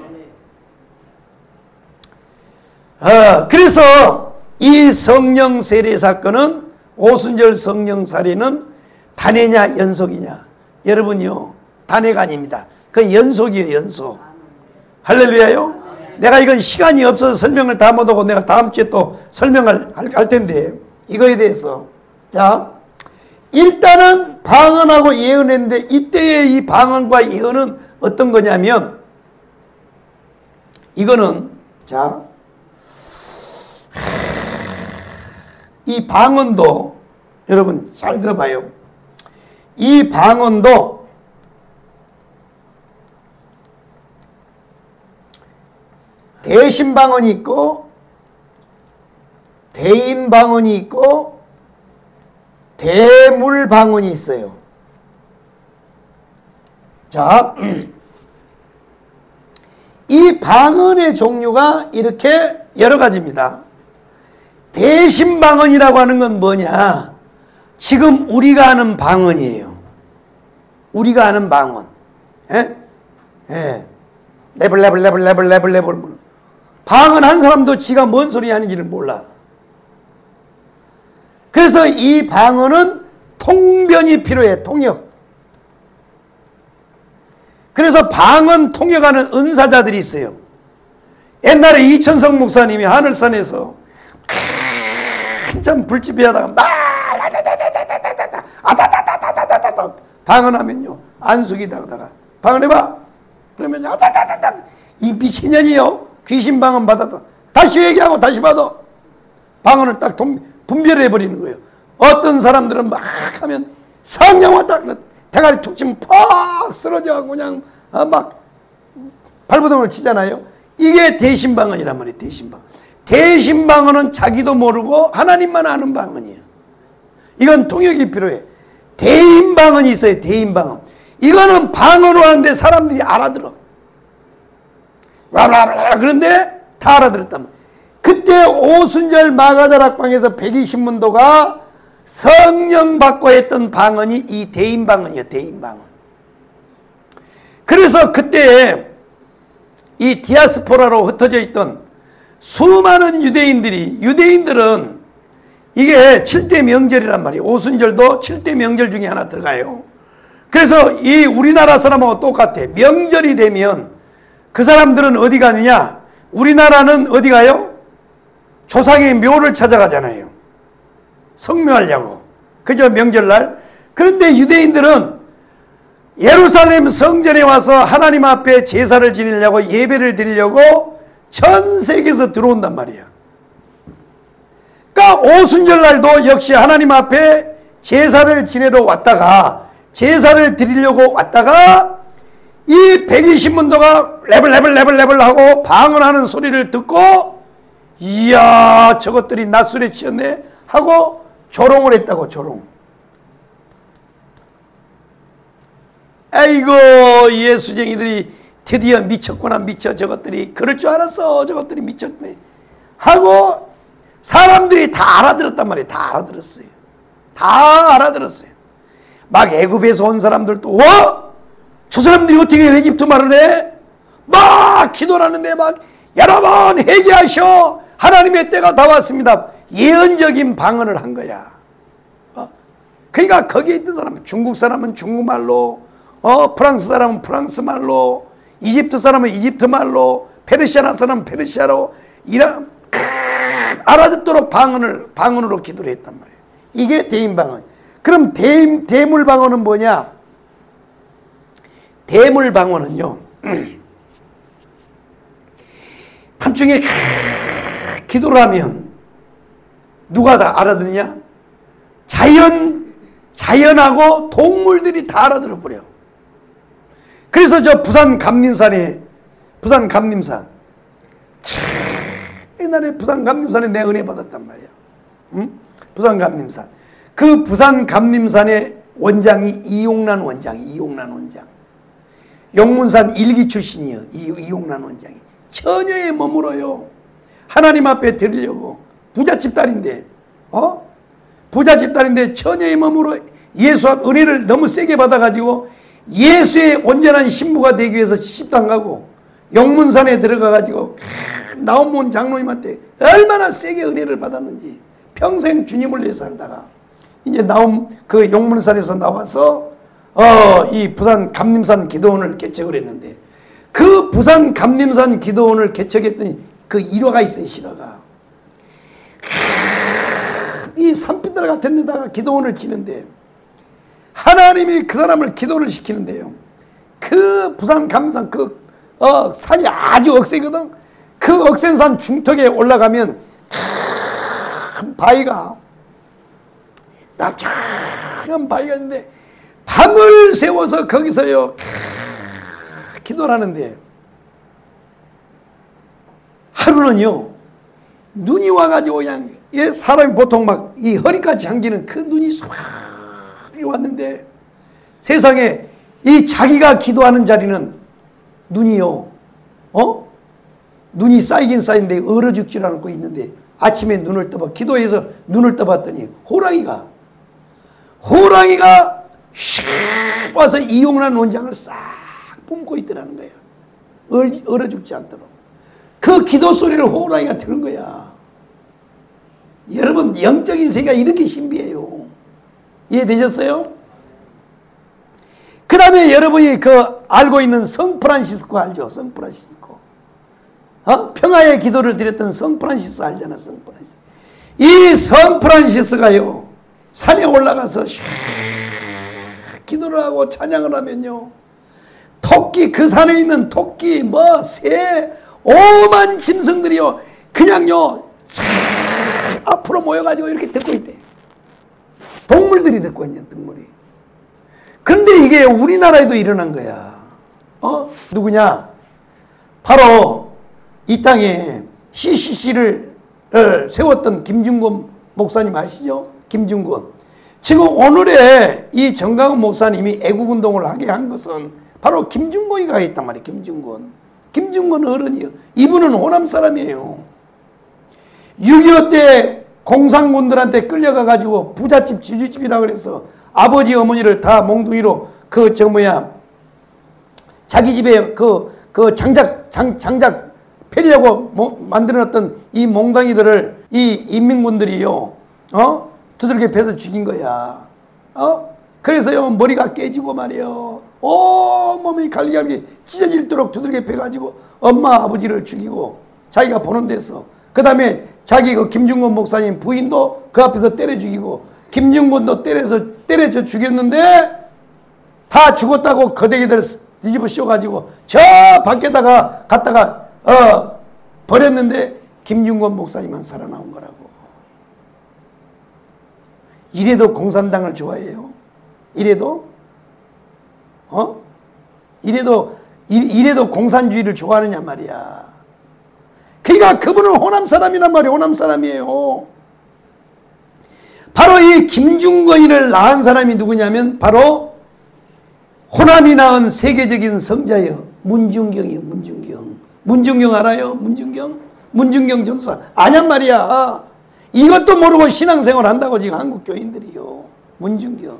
[SPEAKER 1] 아, 그래서 이 성령 세례 사건은 오순절 성령 사례는 단회냐 연속이냐? 여러분요 단회가 아닙니다. 그건 연속이에요. 연속. 할렐루야요. 내가 이건 시간이 없어서 설명을 다 못하고 내가 다음 주에 또 설명을 할 텐데 이거에 대해서 자 일단은 방언하고 예언했는데 이때의 이 방언과 예언은 어떤 거냐면 이거는 자 이 방언도 여러분 잘 들어봐요. 이 방언도 대신 방언이 있고 대인 방언이 있고 대물 방언이 있어요. 자, 이 방언의 종류가 이렇게 여러 가지입니다. 대신 방언이라고 하는 건 뭐냐? 지금 우리가 하는 방언이에요. 우리가 하는 방언. 예? 예. 레벨 레벨 레벨 레벨 레벨 레벨 방언 한 사람도 지가 뭔 소리 하는지를 몰라. 그래서 이 방언은 통변이 필요해. 통역. 그래서 방언 통역하는 은사자들이 있어요. 옛날에 이천성 목사님이 하늘산에서 한참 불집이 하다가 막 아다다다다다다다 방언하면요 안숙이다가 방언해봐 그러면 아다다다다 이 미친년이요 귀신 방언 받아도 다시 얘기하고 다시 받아 방언을 딱 분별해 버리는 거예요. 어떤 사람들은 막 하면 성령 왔다 대가리 툭 치면 팍 쓰러져가고 그냥 막 발버둥을 치잖아요. 이게 대신방언이란 말이에요. 대신방언. 대신방언은 자기도 모르고 하나님만 아는 방언이에요. 이건 통역이 필요해. 대인방언이 있어요. 대인방언. 이거는 방언을 하는데 사람들이 알아들어. 그런데 다 알아들었단 말이에요. 그때 오순절 마가다락방에서 백이십 문도가 성령 받고 했던 방언이 이 대인방언이에요. 대인방언. 그래서 그때 이 디아스포라로 흩어져 있던 수많은 유대인들이 유대인들은 이게 칠 대 명절이란 말이에요. 오순절도 칠 대 명절 중에 하나 들어가요. 그래서 이 우리나라 사람하고 똑같아. 명절이 되면 그 사람들은 어디 가느냐? 우리나라는 어디 가요? 조상의 묘를 찾아가잖아요. 성묘하려고. 그죠? 명절날. 그런데 유대인들은 예루살렘 성전에 와서 하나님 앞에 제사를 지내려고 예배를 드리려고 전 세계에서 들어온단 말이야. 그러니까 오순절날도 역시 하나님 앞에 제사를 지내러 왔다가 제사를 드리려고 왔다가 이 백이십 문도가 레벨 레벨 레벨 레벨 하고 방언하는 소리를 듣고 이야 저것들이 낮술에 치였네 하고 조롱을 했다고. 조롱. 아이고 예수쟁이들이 드디어 미쳤구나. 미쳐. 저것들이 그럴 줄 알았어. 저것들이 미쳤네 하고 사람들이 다 알아들었단 말이에요. 다 알아들었어요. 다 알아들었어요. 막 애굽에서 온 사람들도 와! 저 사람들이 어떻게 에집트 말을 해? 막 기도를 하는데 막 여러분 회개하셔. 하나님의 때가 다 왔습니다. 예언적인 방언을 한 거야. 어? 그러니까 거기에 있던 사람은 중국 사람은 중국말로 어, 프랑스 사람은 프랑스 말로 이집트 사람은 이집트 말로 페르시아 사람은 페르시아로 이런 알아듣도록 방언을 방언으로 기도를 했단 말이에요. 이게 대인 방언. 그럼 대, 대물 방언은 뭐냐? 대물 방언은요. 밤중에 기도를 하면 누가 다 알아듣냐? 자연 자연하고 동물들이 다 알아들어 버려. 그래서 저 부산 감림산에 부산 감림산 옛날에 부산 감림산에 내가 은혜 받았단 말이야. 응? 부산 감림산. 그 부산 감림산의 원장이 이용란 원장이 이용란 원장. 용문산 일기 출신이요. 이, 이용란 원장이. 처녀에 머물어요. 하나님 앞에 드리려고. 부잣집 딸인데, 어? 부잣집 딸인데 처녀에 머물어 예수 앞 은혜를 너무 세게 받아가지고 예수의 온전한 신부가 되기 위해서 시집도 안 가고 용문산에 들어가가지고 나온문 장로님한테 얼마나 세게 은혜를 받았는지 평생 주님을 위해서 살다가 이제 나온 그 용문산에서 나와서 어, 이 부산 감림산 기도원을 개척을 했는데 그 부산 감림산 기도원을 개척했던 그 일화가 있어요. 실화가. 이 산비탈 같은 데다가 기도원을 지는데 하나님이 그 사람을 기도를 시키는데요. 그 부산 감림산 그 어, 산이 아주 억세거든. 그 억센 산 중턱에 올라가면 큰 바위가 납작한 바위가 있는데 밤을 새워서 거기서요 기도를 하는데 하루는요 눈이 와가지고 그냥 사람이 보통 막 이 허리까지 잠기는 그 눈이 쏙 왔는데 세상에 이 자기가 기도하는 자리는 눈이요 어? 눈이 쌓이긴 쌓이는데 얼어 죽질 않고 있는데 아침에 눈을 떠봐 기도해서 눈을 떠봤더니 호랑이가 호랑이가 슉 와서 이용란 원장을 싹 뿜고 있더라는 거예요. 얼, 얼어 죽지 않도록. 그 기도 소리를 호랑이가 들은 거야. 여러분 영적인 세계가 이렇게 신비해요. 이해되셨어요? 그 다음에 여러분이 그 알고 있는 성 프란시스코 알죠? 성 프란시스코. 어? 평화의 기도를 드렸던 성 프란시스 알잖아. 성 프란시스. 이 성프란시스가요, 산에 올라가서 기도를 하고 찬양을 하면요, 토끼, 그 산에 있는 토끼, 뭐, 새, 오만 짐승들이요, 그냥요, 싹 앞으로 모여가지고 이렇게 듣고 있대. 동물들이 듣고 있냐, 동물이. 근데 이게 우리나라에도 일어난 거야. 어? 누구냐? 바로 이 땅에 씨씨씨를 세웠던 김중권 목사님 아시죠? 김중권. 지금 오늘의 이 정강훈 목사님이 애국운동을 하게 한 것은 바로 김중권이가 있단 말이에요. 김중권. 김중권 어른이요. 이분은 호남 사람이에요. 육이오 때 공산군들한테 끌려가가지고 부잣집 지주집이라 그래서 아버지 어머니를 다 몽둥이로 그 저 뭐야 자기 집에 그, 그 장작 장, 장작 펴려고 뭐, 만들어놨던 이 몽둥이들을 이 인민군들이요, 어? 두들겨 패서 죽인 거야. 어? 그래서요, 머리가 깨지고 말이요, 온몸이 갈기갈기 찢어질도록 두들겨 패가지고 엄마 아버지를 죽이고 자기가 보는 데서, 그 다음에 자기 그 김중권 목사님 부인도 그 앞에서 때려 죽이고 김중권도 때려서 때려져 죽였는데 다 죽었다고 거대기들 뒤집어 씌워가지고 저 밖에다가 갔다가 어 버렸는데 김중권 목사님만 살아나온 거라고. 이래도 공산당을 좋아해요? 이래도? 어? 이래도 이래도 공산주의를 좋아하느냐 말이야. 그러니까 그분은 호남 사람이란 말이에요. 호남 사람이에요. 바로 이 김중권이를 낳은 사람이 누구냐면 바로 호남이 낳은 세계적인 성자예요. 문중경이에요. 문중경. 문중경 알아요? 문중경? 문중경 전도사 아냔 말이야. 이것도 모르고 신앙생활 한다고 지금 한국 교인들이요. 문중경.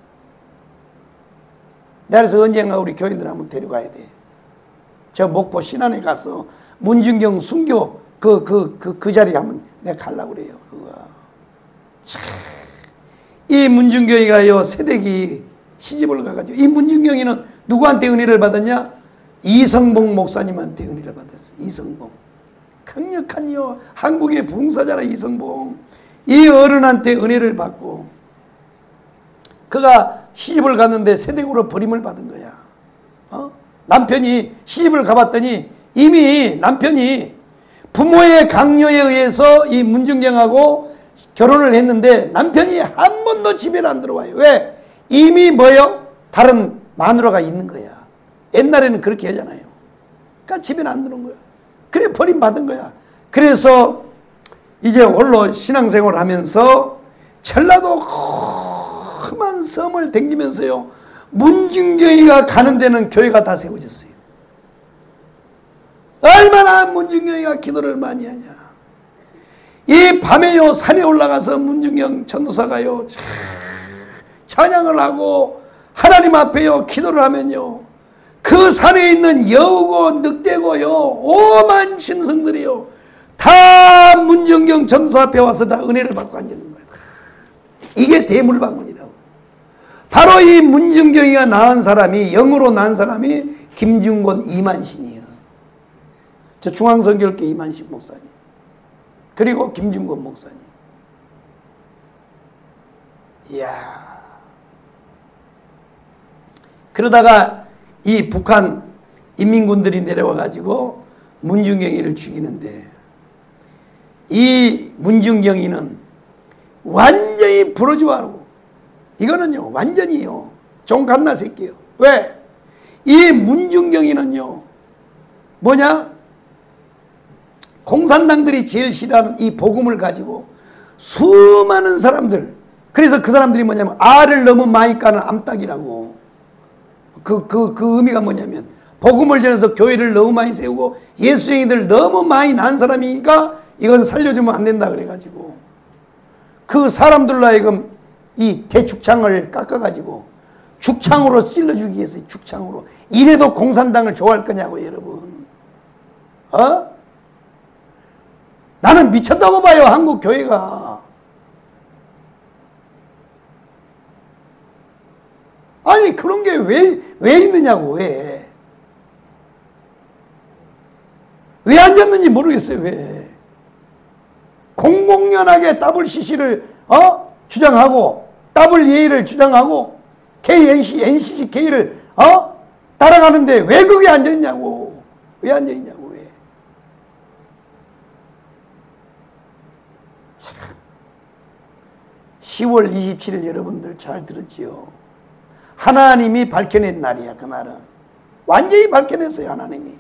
[SPEAKER 1] 내가 그래서 언젠가 우리 교인들 한번 데려가야 돼. 저 목포 신안에 가서 문중경 순교 그, 그, 그, 그 자리에 한번 내가 가려고 그래요. 그거. 참. 이 문중경이가요, 새댁이 시집을 가가지고, 이 문중경이는 누구한테 은혜를 받았냐? 이성봉 목사님한테 은혜를 받았어. 이성봉. 강력한요, 한국의 부흥사잖아, 이성봉. 이 어른한테 은혜를 받고, 그가 시집을 갔는데 새댁으로 버림을 받은 거야. 어? 남편이 시집을 가봤더니 이미 남편이 부모의 강요에 의해서 이 문중경하고 결혼을 했는데 남편이 한 번도 집에 안 들어와요. 왜? 이미 뭐요? 다른 마누라가 있는 거야. 옛날에는 그렇게 하잖아요. 그러니까 집에 안 들어온 거야. 그래 버림받은 거야. 그래서 이제 홀로 신앙생활을 하면서 전라도 험한 섬을 댕기면서요, 문중경이가 가는 데는 교회가 다 세워졌어요. 얼마나 문중경이가 기도를 많이 하냐. 이 밤에요, 산에 올라가서 문중경 전도사가요, 찬양을 하고 하나님 앞에요, 기도를 하면요, 그 산에 있는 여우고 늑대고요, 오만 짐승들이요, 다 문중경 전도사 앞에 와서 다 은혜를 받고 앉는 거예요. 이게 대물방문이라고. 바로 이 문중경이가 낳은 사람이, 영으로 낳은 사람이 김중권 이만신이에요. 저 중앙선교회 이만신 목사님. 그리고 김중권 목사님. 이야. 그러다가 이 북한 인민군들이 내려와가지고 문중경이를 죽이는데, 이 문중경이는 완전히 부러지워하고, 이거는요, 완전히요, 종 갓나 새끼요. 왜? 이 문중경이는요, 뭐냐? 공산당들이 제일 싫어하는 이 복음을 가지고 수많은 사람들, 그래서 그 사람들이 뭐냐면 알을 너무 많이 까는 암탉이라고. 그, 그, 그 의미가 뭐냐면 복음을 전해서 교회를 너무 많이 세우고 예수쟁이들 너무 많이 난 사람이니까 이건 살려주면 안 된다 그래가지고 그 사람들로 하여금 이 대축창을 깎아가지고 죽창으로 찔러주기 위해서, 죽창으로. 이래도 공산당을 좋아할 거냐고 여러분. 어? 나는 미쳤다고 봐요, 한국 교회가. 아니 그런 게 왜, 왜 있느냐고. 왜 왜 앉았는지 모르겠어요. 왜. 공공연하게 더블유씨씨를 어? 주장하고 더블유에이를 주장하고 케이엔씨, 엔씨씨케이를 어? 따라가는데 왜 거기 앉아있냐고. 왜 앉아있냐고. 왜. 참. 시월 이십칠일 여러분들 잘 들었지요. 하나님이 밝혀낸 날이야. 그날은 완전히 밝혀냈어요. 하나님이.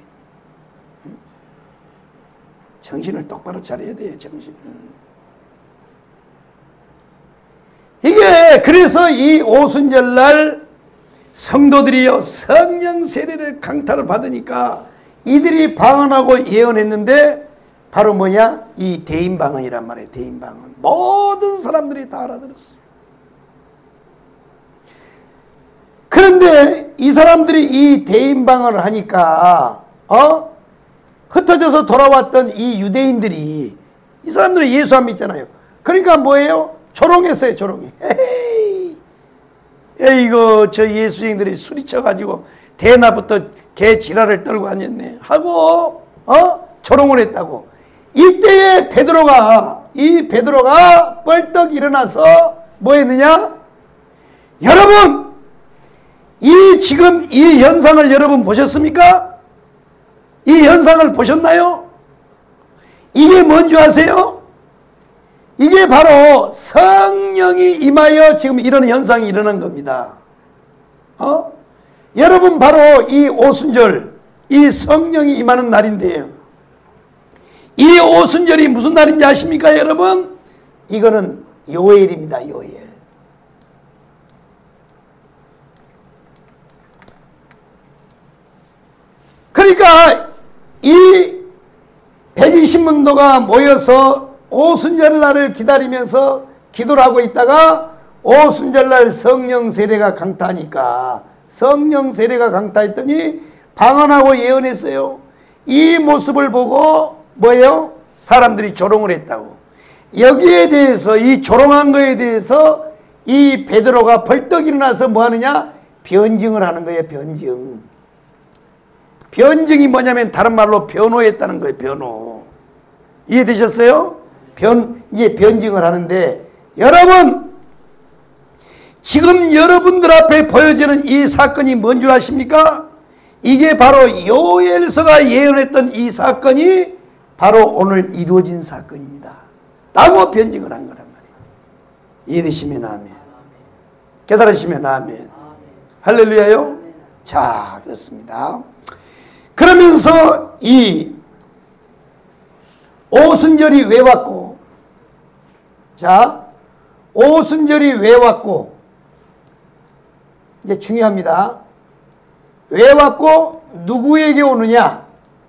[SPEAKER 1] 정신을 똑바로 차려야 돼요. 정신을. 이게 그래서 이 오순절날 성도들이요 성령 세례를 강타를 받으니까 이들이 방언하고 예언했는데 바로 뭐냐? 이 대인방언이란 말이에요. 대인방언. 모든 사람들이 다 알아들었어요. 그런데 이 사람들이 이 대인방언을 하니까 어? 흩어져서 돌아왔던 이 유대인들이 이 사람들은 예수 안 믿잖아요. 그러니까 뭐예요? 조롱했어요. 조롱이. 에이, 에이 이거 저 예수쟁이들이 술이 쳐가지고 대낮부터 개 지랄을 떨고 앉았네 하고 어? 조롱을 했다고. 이때에 베드로가 이 베드로가 뻘떡 일어나서 뭐 했느냐? 여러분 이 지금 이 현상을 여러분 보셨습니까? 이 현상을 보셨나요? 이게 뭔지 아세요? 이게 바로 성령이 임하여 지금 이런 현상이 일어난 겁니다. 어? 여러분 바로 이 오순절 이 성령이 임하는 날인데요. 이 오순절이 무슨 날인지 아십니까 여러분? 이거는 요엘입니다. 요엘. 그러니까 이 백이십 문도가 모여서 오순절날을 기다리면서 기도를 하고 있다가 오순절날 성령 세례가 강타하니까 성령 세례가 강타했더니 방언하고 예언했어요. 이 모습을 보고 뭐예요? 사람들이 조롱을 했다고. 여기에 대해서 이 조롱한 거에 대해서 이 베드로가 벌떡 일어나서 뭐 하느냐? 변증을 하는 거예요. 변증. 변증이 뭐냐면 다른 말로 변호했다는 거예요. 변호. 이해되셨어요? 변, 이제 변증을 하는데 여러분 지금 여러분들 앞에 보여지는 이 사건이 뭔 줄 아십니까? 이게 바로 요엘서가 예언했던 이 사건이 바로 오늘 이루어진 사건입니다. 라고 변증을 한 거란 말이에요. 이해되시면 아멘. 깨달으시면 아멘. 할렐루야요. 자, 그렇습니다. 그러면서 이 오순절이 왜 왔고, 자, 오순절이 왜 왔고, 이제 중요합니다. 왜 왔고, 누구에게 오느냐?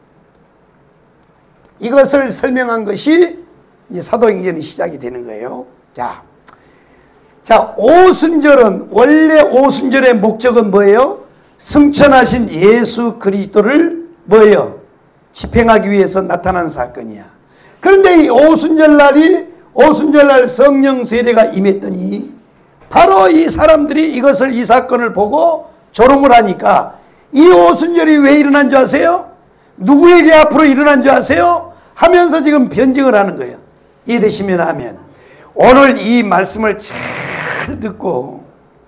[SPEAKER 1] 이것을 설명한 것이 이제 사도행전이 시작이 되는 거예요. 자, 자, 오순절은, 원래 오순절의 목적은 뭐예요? 승천하신 예수 그리스도를 뭐예요? 집행하기 위해서 나타난 사건이야. 그런데 이 오순절날이 오순절날 성령 세례가 임했더니 바로 이 사람들이 이것을 이 사건을 보고 조롱을 하니까 이 오순절이 왜 일어난 줄 아세요? 누구에게 앞으로 일어난 줄 아세요? 하면서 지금 변증을 하는 거예요. 이해되시면 하면 오늘 이 말씀을 잘 듣고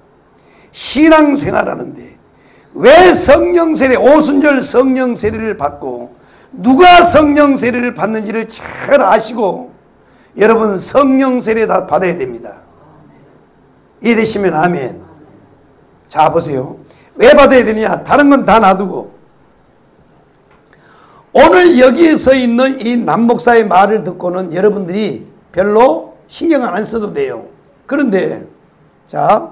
[SPEAKER 1] 신앙생활하는데 왜 성령 세례, 오순절 성령 세례를 받고 누가 성령 세례를 받는지를 잘 아시고 여러분 성령 세례 다 받아야 됩니다. 이해되시면 아멘. 자 보세요. 왜 받아야 되느냐? 다른 건 다 놔두고 오늘 여기에 서 있는 이 남목사의 말을 듣고는 여러분들이 별로 신경 안 써도 돼요. 그런데 자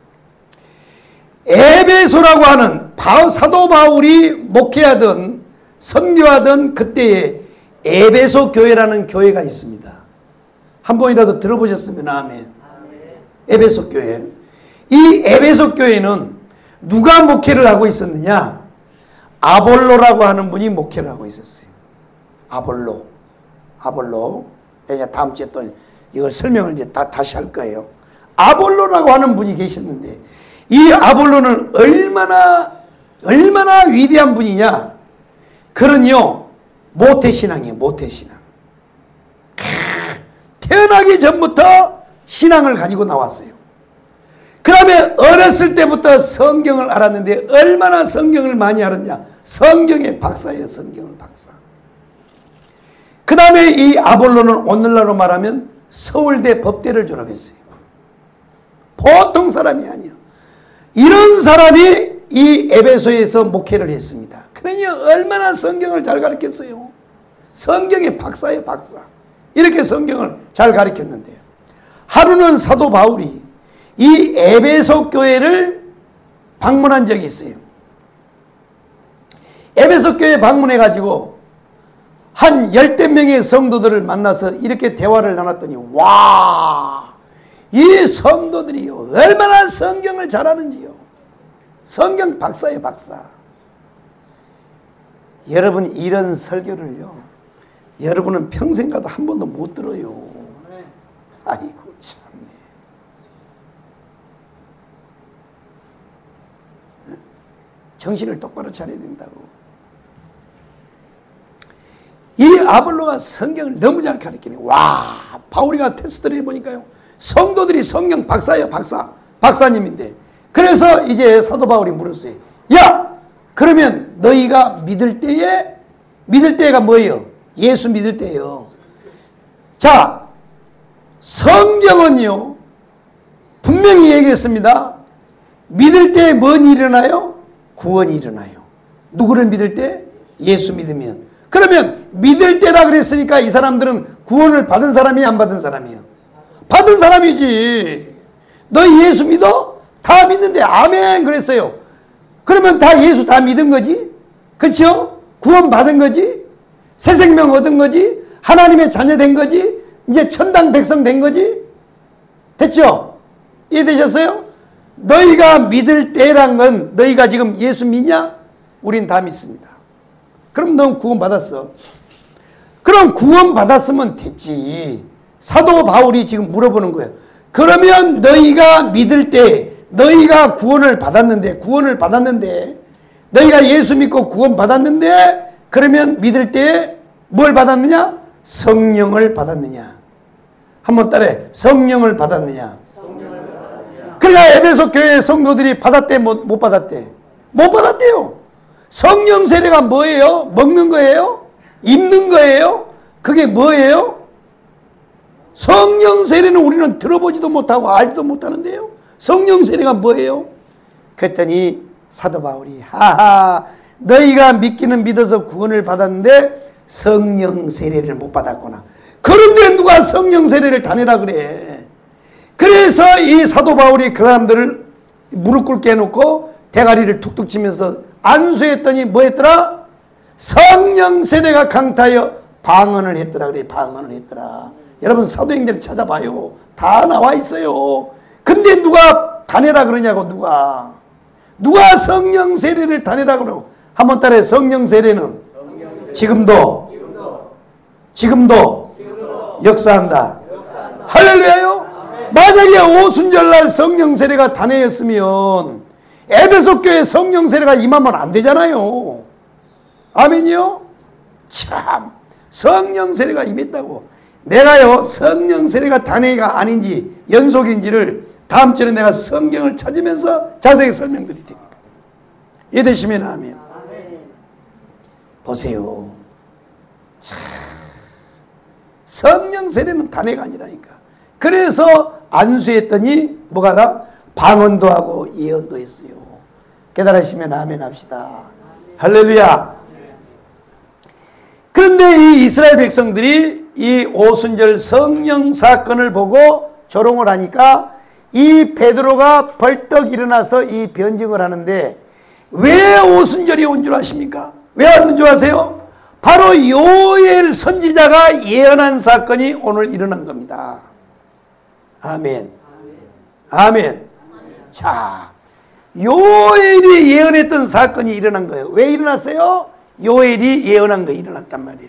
[SPEAKER 1] 에베소라고 하는 사도 바울이 목회하던 선교하던 그때에 에베소 교회라는 교회가 있습니다. 한 번이라도 들어보셨으면 아멘. 에베소 교회. 이 에베소 교회는 누가 목회를 하고 있었느냐? 아볼로라고 하는 분이 목회를 하고 있었어요. 아볼로. 아볼로. 이제 다음 주에 또 이걸 설명을 이제 다, 다시 할 거예요. 아볼로라고 하는 분이 계셨는데 이 아볼로는 얼마나 얼마나 위대한 분이냐? 그런요 모태신앙이에요. 모태신앙. 태어나기 전부터 신앙을 가지고 나왔어요. 그 다음에 어렸을 때부터 성경을 알았는데 얼마나 성경을 많이 알았냐. 성경의 박사예요. 성경의 박사. 그 다음에 이 아볼로는 오늘날로 말하면 서울대 법대를 졸업했어요. 보통 사람이 아니에요. 이런 사람이 이 에베소에서 목회를 했습니다. 그러니 얼마나 성경을 잘 가르쳤어요. 성경의 박사예요. 박사. 이렇게 성경을 잘 가르쳤는데요. 하루는 사도 바울이 이 에베소 교회를 방문한 적이 있어요. 에베소 교회 방문해 가지고 한 열댓 명의 성도들을 만나서 이렇게 대화를 나눴더니 와, 이 성도들이요 얼마나 성경을 잘하는지요. 성경 박사예요. 박사. 여러분 이런 설교를요 여러분은 평생 가도 한 번도 못 들어요. 아이고 참네. 정신을 똑바로 차려야 된다고. 이 아볼로가 성경을 너무 잘 가르치네. 와, 바울이가 테스트를 해보니까요 성도들이 성경 박사예요. 박사. 박사님인데 그래서 이제 사도 바울이 물었어요. 야, 그러면 너희가 믿을 때에 믿을 때가 뭐예요? 예수 믿을 때예요. 자, 성경은요 분명히 얘기했습니다. 믿을 때 뭔 일이 일어나요? 구원이 일어나요. 누구를 믿을 때? 예수 믿으면. 그러면 믿을 때라 그랬으니까 이 사람들은 구원을 받은 사람이 안 받은 사람이에요? 받은 사람이지. 너희 예수 믿어? 다 믿는데 아멘 그랬어요. 그러면 다 예수 다 믿은 거지? 그렇죠? 구원 받은 거지? 새 생명 얻은 거지? 하나님의 자녀 된 거지? 이제 천당 백성 된 거지? 됐죠? 이해되셨어요? 너희가 믿을 때란 건 너희가 지금 예수 믿냐? 우린 다 믿습니다. 그럼 넌 구원 받았어. 그럼 구원 받았으면 됐지. 사도 바울이 지금 물어보는 거예요. 그러면 너희가 믿을 때 너희가 구원을 받았는데 구원을 받았는데 너희가 예수 믿고 구원 받았는데 그러면 믿을 때 뭘 받았느냐? 성령을 받았느냐? 한번 따라해. 성령을 받았느냐? 성령을 받았느냐? 그러니까 에베소 교회 성도들이 받았대 못, 못 받았대? 못 받았대요. 성령 세례가 뭐예요? 먹는 거예요? 입는 거예요? 그게 뭐예요? 성령 세례는 우리는 들어보지도 못하고 알지도 못하는데요. 성령 세례가 뭐예요? 그랬더니 사도 바울이 하하 너희가 믿기는 믿어서 구원을 받았는데 성령 세례를 못 받았구나. 그런데 누가 성령 세례를 다내라 그래. 그래서 이 사도 바울이 그 사람들을 무릎 꿇게 해놓고 대가리를 툭툭 치면서 안수했더니 뭐 했더라? 성령 세례가 강타하여 방언을 했더라 그래. 방언을 했더라. 여러분 사도행전 찾아봐요. 다 나와 있어요. 근데 누가 다내라 그러냐고. 누가 누가 성령 세례를 다내라 그러고. 한번 따라해. 성령 세례는 지금도 지금도 역사한다. 할렐루야요. 만약에 오순절날 성령 세례가 다내였으면 에베소 교회 성령 세례가 임하면 안 되잖아요. 아멘이요? 참 성령 세례가 임했다고. 내가요 성령 세례가 단회가 아닌지 연속인지를 다음 주에 내가 성경을 찾으면서 자세히 설명드릴 테니까 이해되시면 아멘. 보세요. 참 성령 세례는 단회가 아니라니까. 그래서 안수했더니 뭐가 다? 방언도 하고 예언도 했어요. 깨달으시면 아멘 합시다. 할렐루야. 그런데 이 이스라엘 백성들이 이 오순절 성령 사건을 보고 조롱을 하니까 이 베드로가 벌떡 일어나서 이 변증을 하는데 왜 오순절이 온 줄 아십니까? 왜 왔는 줄 아세요? 바로 요엘 선지자가 예언한 사건이 오늘 일어난 겁니다. 아멘. 아멘. 자, 요엘이 예언했던 사건이 일어난 거예요. 왜 일어났어요? 요엘이 예언한 거 일어났단 말이야.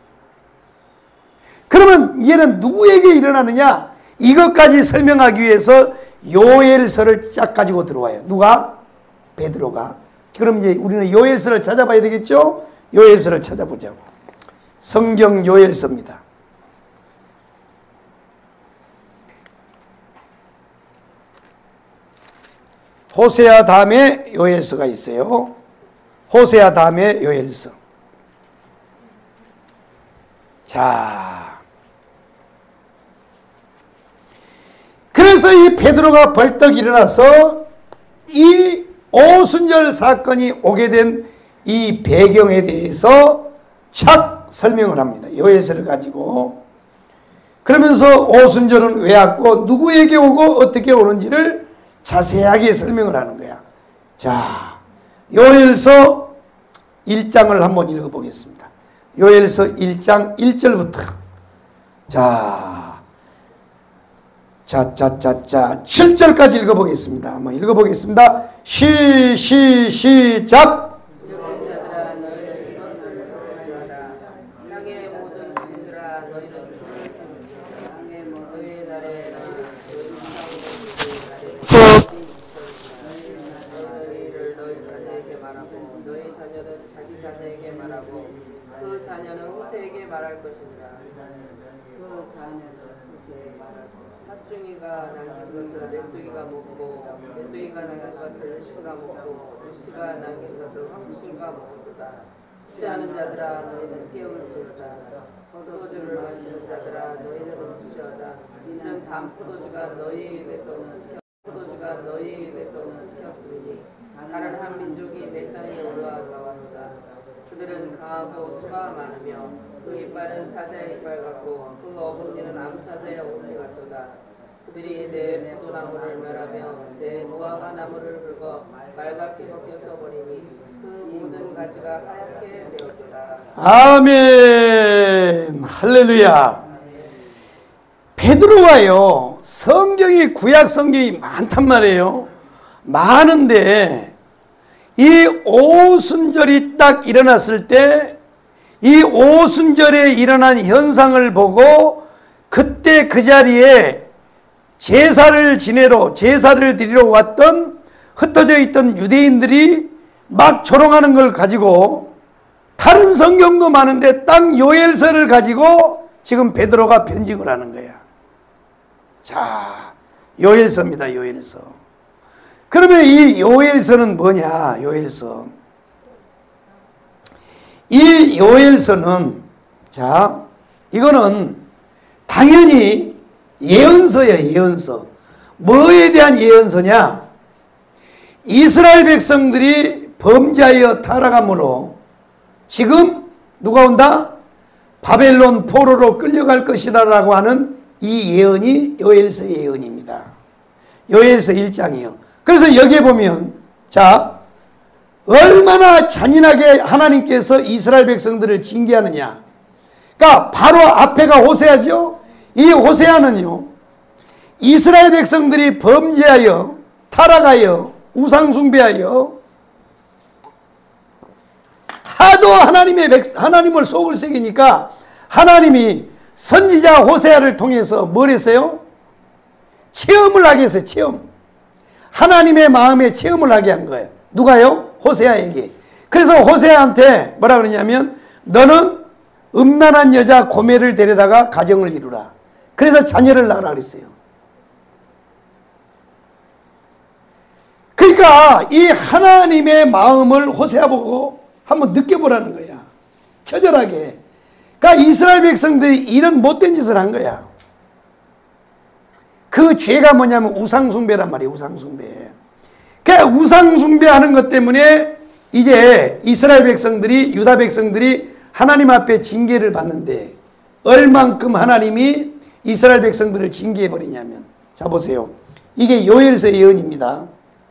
[SPEAKER 1] 그러면 얘는 누구에게 일어나느냐? 이것까지 설명하기 위해서 요엘서를 쫙 가지고 들어와요. 누가? 베드로가. 그럼 이제 우리는 요엘서를 찾아봐야 되겠죠? 요엘서를 찾아보자고. 성경 요엘서입니다. 호세아 다음에 요엘서가 있어요. 호세아 다음에 요엘서. 자, 그래서 이 베드로가 벌떡 일어나서 이 오순절 사건이 오게 된 이 배경에 대해서 착 설명을 합니다. 요엘서를 가지고. 그러면서 오순절은 왜 왔고 누구에게 오고 어떻게 오는지를 자세하게 설명을 하는 거야. 자, 요엘서 일 장을 한번 읽어보겠습니다. 요엘서 일 장 일 절부터 자, 자, 자, 자, 자, 칠 절까지 읽어보겠습니다. 한번 읽어보겠습니다. 시, 시, 시작!
[SPEAKER 2] 그 자녀는 후세에게 말할 것이니라. 그 자녀는 후세에게 말할 것이니라. 팥중이가 남긴 것을 메뚜기가 먹고 메뚜기가 남긴 것을 치가 먹고 치가 남긴 것을 황충이가 먹었도다. 취하는 자들아 너희는 깨울지어다. 포도주를 마시는 자들아 너희는 멈추어다. 이는 단 포도주가 너희 입에서는 포도주가 너희 입에서는 튀었으니 다른 한 민족이 내 땅에 올라왔다. 그들은 강하고 수가 많으며 그 이빨은 사자의 이빨 같고 그 어금니는 암사자의 어금니 같도다. 그들이 내 포도나무를 멸하며 내 무화과 나무를 긁어 말갛게 벗겨서 버리니 그 모든 가지가 하얗게 되었도다.
[SPEAKER 1] 아멘. 할렐루야. 베드로가요, 성경이 구약 성경이 많단 말이에요. 많은데 이 오순절이 딱 일어났을 때 이 오순절에 일어난 현상을 보고 그때 그 자리에 제사를 지내러 제사를 드리러 왔던 흩어져 있던 유대인들이 막 조롱하는 걸 가지고 다른 성경도 많은데 딱 요엘서를 가지고 지금 베드로가 편집을 하는 거야. 자, 요엘서입니다. 요엘서. 그러면 이 요엘서는 뭐냐? 요엘서. 이 요엘서는 자, 이거는 당연히 예언서예요. 예언서. 뭐에 대한 예언서냐? 이스라엘 백성들이 범죄하여 타락함으로 지금 누가 온다? 바벨론 포로로 끌려갈 것이다 라고 하는 이 예언이 요엘서 예언입니다. 요엘서 일 장이요. 그래서 여기에 보면 자, 얼마나 잔인하게 하나님께서 이스라엘 백성들을 징계하느냐. 그러니까 바로 앞에가 호세아죠. 이 호세아는요, 이스라엘 백성들이 범죄하여 타락하여 우상숭배하여 하도 하나님의 백, 하나님을 속을 새기니까 하나님이 선지자 호세아를 통해서 뭘 했어요? 체험을 하게 했어요. 체험. 하나님의 마음에 체험을 하게 한 거예요. 누가요? 호세아에게. 그래서 호세아한테 뭐라 그러냐면 너는 음란한 여자 고멜을 데려다가 가정을 이루라. 그래서 자녀를 낳으라 그랬어요. 그러니까 이 하나님의 마음을 호세아 보고 한번 느껴보라는 거야. 처절하게. 그러니까 이스라엘 백성들이 이런 못된 짓을 한 거야. 그 죄가 뭐냐면 우상숭배란 말이에요. 우상숭배. 그 우상숭배하는 것 때문에 이제 이스라엘 백성들이, 유다 백성들이 하나님 앞에 징계를 받는데 얼만큼 하나님이 이스라엘 백성들을 징계해 버리냐면, 자 보세요. 이게 요엘서 예언입니다.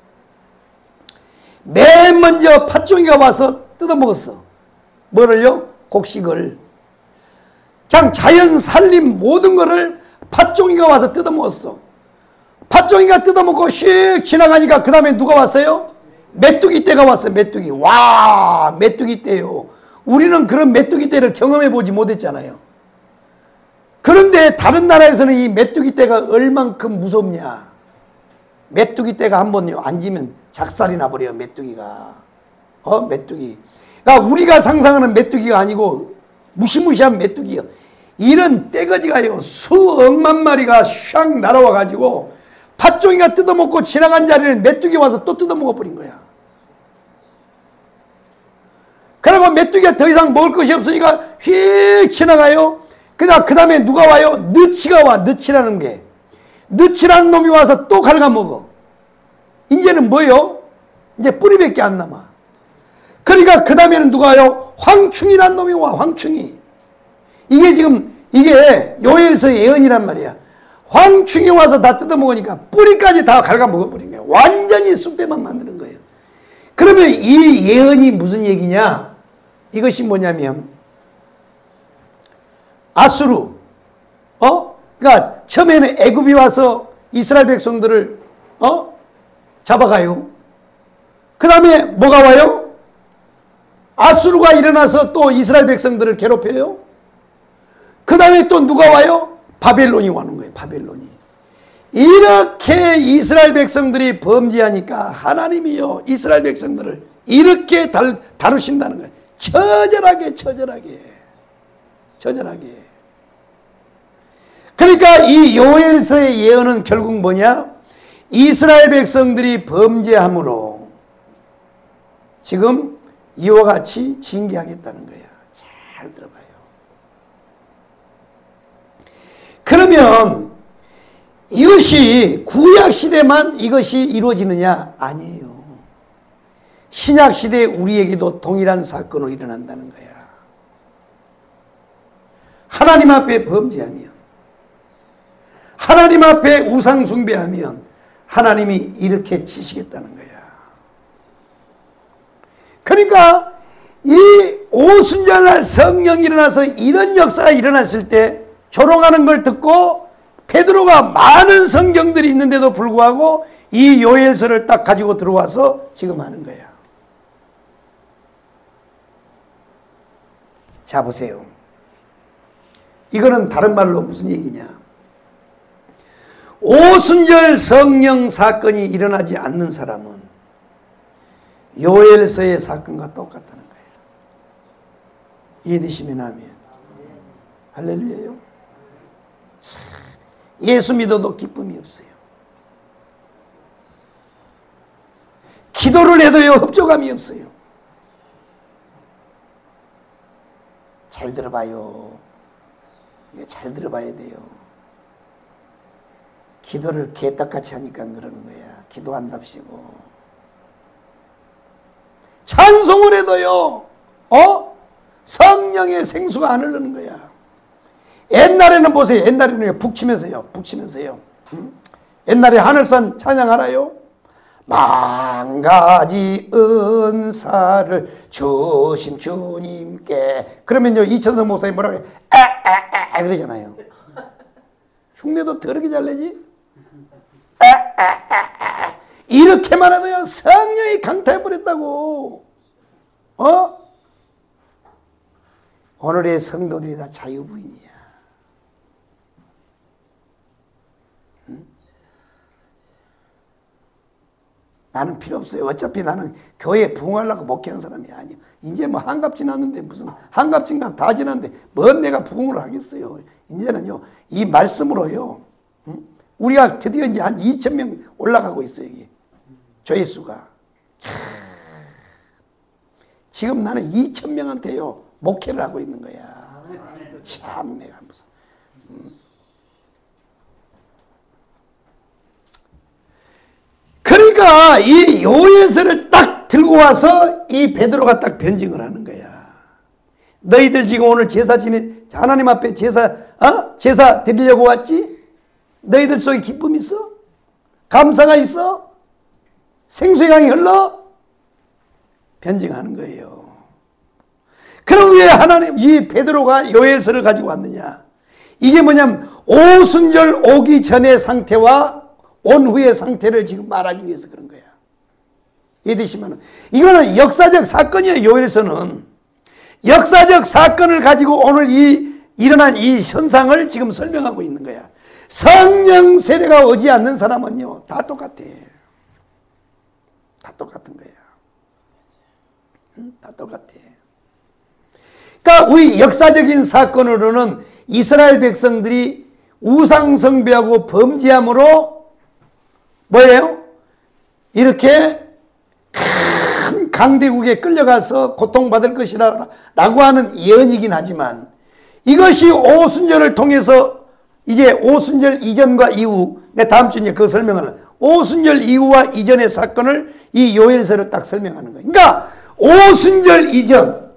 [SPEAKER 1] 맨 먼저 팥종이가 와서 뜯어먹었어. 뭐를요? 곡식을. 그냥 자연 살림 모든 거를 팥종이가 와서 뜯어먹었어. 팥종이가 뜯어먹고 씩 지나가니까 그 다음에 누가 왔어요? 메뚜기 떼가 왔어요. 메뚜기. 와, 메뚜기 떼요. 우리는 그런 메뚜기 떼를 경험해 보지 못했잖아요. 그런데 다른 나라에서는 이 메뚜기 떼가 얼만큼 무섭냐. 메뚜기 떼가 한번 앉으면 작살이 나버려요. 메뚜기가. 어? 메뚜기. 그러니까 우리가 상상하는 메뚜기가 아니고 무시무시한 메뚜기요. 이런 떼거지가요, 수억만 마리가 샥 날아와가지고 팥종이가 뜯어먹고 지나간 자리를 메뚜기 와서 또 뜯어먹어버린 거야. 그리고 메뚜기가 더 이상 먹을 것이 없으니까 휙 지나가요. 그러나 그 다음에 누가 와요? 느치가 와. 느치라는 게. 느치라는 놈이 와서 또 갉아먹어. 이제는 뭐요? 이제 뿌리밖에 안 남아. 그러니까 그 다음에는 누가 와요? 황충이라는 놈이 와. 황충이. 이게 지금 이게 요엘서의 예언이란 말이야. 황충이 와서 다 뜯어먹으니까 뿌리까지 다 갉아먹어버린 거야. 완전히 쑥대만 만드는 거예요. 그러면 이 예언이 무슨 얘기냐? 이것이 뭐냐면 아수르, 어? 그러니까 처음에는 애굽이 와서 이스라엘 백성들을 어? 잡아가요. 그 다음에 뭐가 와요? 아수르가 일어나서 또 이스라엘 백성들을 괴롭혀요. 그 다음에 또 누가 와요? 바벨론이 오는 거예요. 바벨론이. 이렇게 이스라엘 백성들이 범죄하니까 하나님이요 이스라엘 백성들을 이렇게 달, 다루신다는 거예요. 처절하게 처절하게 처절하게. 그러니까 이 요엘서의 예언은 결국 뭐냐? 이스라엘 백성들이 범죄함으로 지금 이와 같이 징계하겠다는 거야. 잘 들어봐요. 그러면 이것이 구약시대만 이것이 이루어지느냐? 아니에요. 신약시대 우리에게도 동일한 사건으로 일어난다는 거야. 하나님 앞에 범죄하면, 하나님 앞에 우상 숭배하면 하나님이 이렇게 치시겠다는 거야. 그러니까 이 오순절날 성령이 일어나서 이런 역사가 일어났을 때 조롱하는 걸 듣고 베드로가 많은 성경들이 있는데도 불구하고 이 요엘서를 딱 가지고 들어와서 지금 하는 거야. 자 보세요. 이거는 다른 말로 무슨 얘기냐? 오순절 성령 사건이 일어나지 않는 사람은 요엘서의 사건과 똑같다는 거예요. 이해되시면 아멘. 할렐루야요. 예수 믿어도 기쁨이 없어요. 기도를 해도요 흡족함이 없어요. 잘 들어봐요. 이거 잘 들어봐야 돼요. 기도를 개떡같이 하니까 그러는 거야. 기도한답시고 찬송을 해도요 어? 성령의 생수가 안 흐르는 거야. 옛날에는 보세요. 옛날에는 북치면서요. 북치면서요. 음? 옛날에 하늘산 찬양 알아요? 만 가지 은사를 주신 주님께. 그러면요 이천성 목사님 뭐라고 해요? 에에에 그러잖아요. 흉내도 더럽게 잘 내지? 에에에 이렇게만 해도요 성령이 강타해버렸다고. 어? 오늘의 성도들이 다 자유부인이야. 응? 나는 필요 없어요. 어차피 나는 교회에 부흥하려고 목회한 사람이 아니야. 이제 뭐 한갑 지났는데 무슨 한갑 진갑 다 지났는데 뭔 내가 부흥을 하겠어요. 이제는요 이 말씀으로요 응? 우리가 드디어 이제 한 이천 명 올라가고 있어요. 여기 조회수가. 지금 나는 이천 명한테요 목회를 하고 있는 거야. 참 내가 무슨 음. 그러니까 이 요엘서를 딱 들고 와서 이 베드로가 딱 변증을 하는 거야. 너희들 지금 오늘 제사 지내 하나님 앞에 제사 어? 제사 드리려고 왔지? 너희들 속에 기쁨 있어? 감사가 있어? 생수의 강이 흘러? 변증하는 거예요. 그럼 왜 하나님 이 베드로가 요엘서를 가지고 왔느냐? 이게 뭐냐면 오순절 오기 전의 상태와 온 후의 상태를 지금 말하기 위해서 그런 거야. 이해되시면 이거는 역사적 사건이에요. 요엘서는 역사적 사건을 가지고 오늘 이 일어난 이 현상을 지금 설명하고 있는 거야. 성령 세례가 오지 않는 사람은요 다 똑같아. 다 똑같은 거야. 응? 다 똑같아. 그러니까 우리 역사적인 사건으로는 이스라엘 백성들이 우상숭배하고 범죄함으로 뭐예요? 이렇게 큰 강대국에 끌려가서 고통받을 것이라고 하는 예언이긴 하지만 이것이 오순절을 통해서 이제 오순절 이전과 이후, 내 다음 주에 그 설명을, 오순절 이후와 이전의 사건을 이 요엘서를 딱 설명하는 거예요. 그러니까 오순절 이전,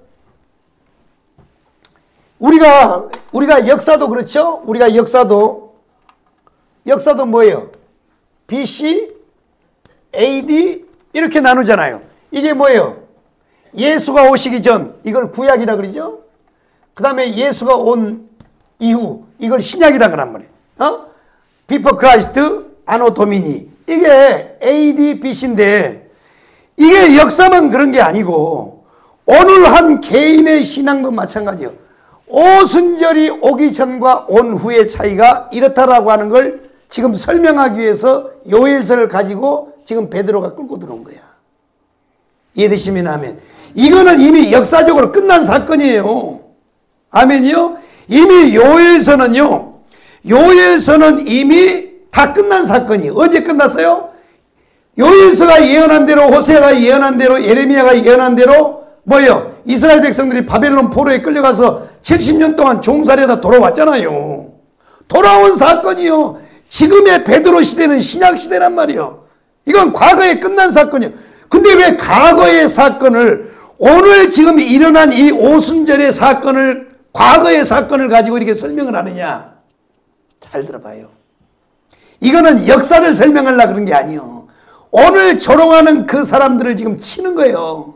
[SPEAKER 1] 우리가 우리가 역사도 그렇죠. 우리가 역사도 역사도 뭐예요? 비씨, 에이디 이렇게 나누잖아요. 이게 뭐예요? 예수가 오시기 전, 이걸 구약이라 그러죠. 그 다음에 예수가 온 이후, 이걸 신약이라 그란 말이에요. 어? Before Christ, Anno Domini. 이게 에이디, 비씨인데 이게 역사만 그런 게 아니고 오늘 한 개인의 신앙도 마찬가지예요. 오순절이 오기 전과 온 후의 차이가 이렇다라고 하는 걸 지금 설명하기 위해서 요엘서를 가지고 지금 베드로가 끌고 들어온 거야. 이해되시면 아멘. 이거는 이미 역사적으로 끝난 사건이에요. 아멘이요? 이미 요엘서는요, 요엘서는 이미 다 끝난 사건이에요. 언제 끝났어요? 요엘서가 예언한 대로, 호세아가 예언한 대로, 예레미야가 예언한 대로 뭐예요? 이스라엘 백성들이 바벨론 포로에 끌려가서 칠십 년 동안 종살이하다 돌아왔잖아요. 돌아온 사건이요. 지금의 베드로 시대는 신약 시대란 말이에요. 이건 과거에 끝난 사건이에요. 근데 왜 과거의 사건을, 오늘 지금 일어난 이 오순절의 사건을, 과거의 사건을 가지고 이렇게 설명을 하느냐? 잘 들어봐요. 이거는 역사를 설명하려고 그런 게 아니에요. 오늘 조롱하는 그 사람들을 지금 치는 거예요.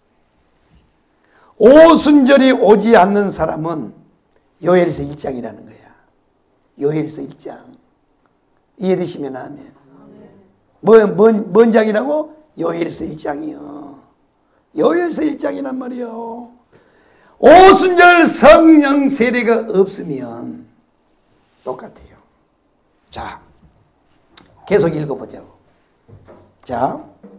[SPEAKER 1] 오순절이 오지 않는 사람은 요엘서 일 장이라는 거야. 요엘서 일 장. 이해되시면 아멘. 뭐, 뭔, 뭔 장이라고? 요엘서 일 장이요. 요엘서 일 장이란 말이요. 오순절 성령 세례가 없으면 똑같아요. 자, 계속 읽어보자고. 자,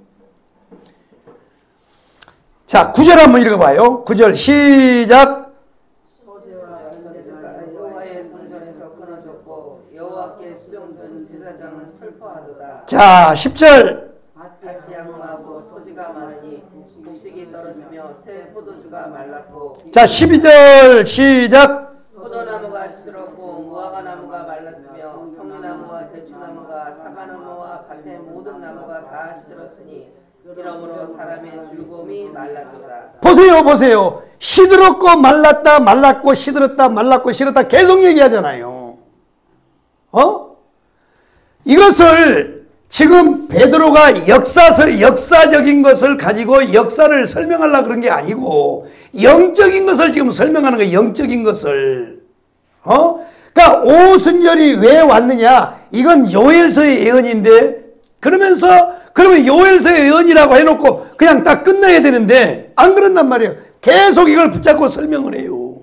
[SPEAKER 1] 자, 구 절 한번 읽어봐요. 구 절 시작.
[SPEAKER 2] 소재와 전제가 여호와의 성전에서 끊어졌고 여호와께 수정된 제사장은 슬퍼하도다.
[SPEAKER 1] 자, 십 절.
[SPEAKER 2] 밭이 양호하고 토지가 많으니 곡식이 떨어지며 새 포도주가 말랐고.
[SPEAKER 1] 자, 십이 절 시작.
[SPEAKER 2] 포도나무가 시들었고 무화과 나무가 말랐으며 성리나무와 대추나무가 사과나무와 밭의 모든 나무가 다 시들었으니 이러므로 사람의 즐거움이 말랐도다.
[SPEAKER 1] 보세요, 보세요. 시들었고 말랐다, 말랐고 시들었다, 말랐고 시들었다 계속 얘기하잖아요. 어? 이것을 지금 베드로가 역사설, 역사적인 것을 가지고 역사를 설명하려고 그런 게 아니고 영적인 것을 지금 설명하는 거예요. 영적인 것을. 어? 그러니까 오순절이 왜 왔느냐? 이건 요엘서의 예언인데, 그러면서 그러면 요엘서의 예언이라고 해놓고 그냥 딱 끝내야 되는데 안 그런단 말이에요. 계속 이걸 붙잡고 설명을 해요.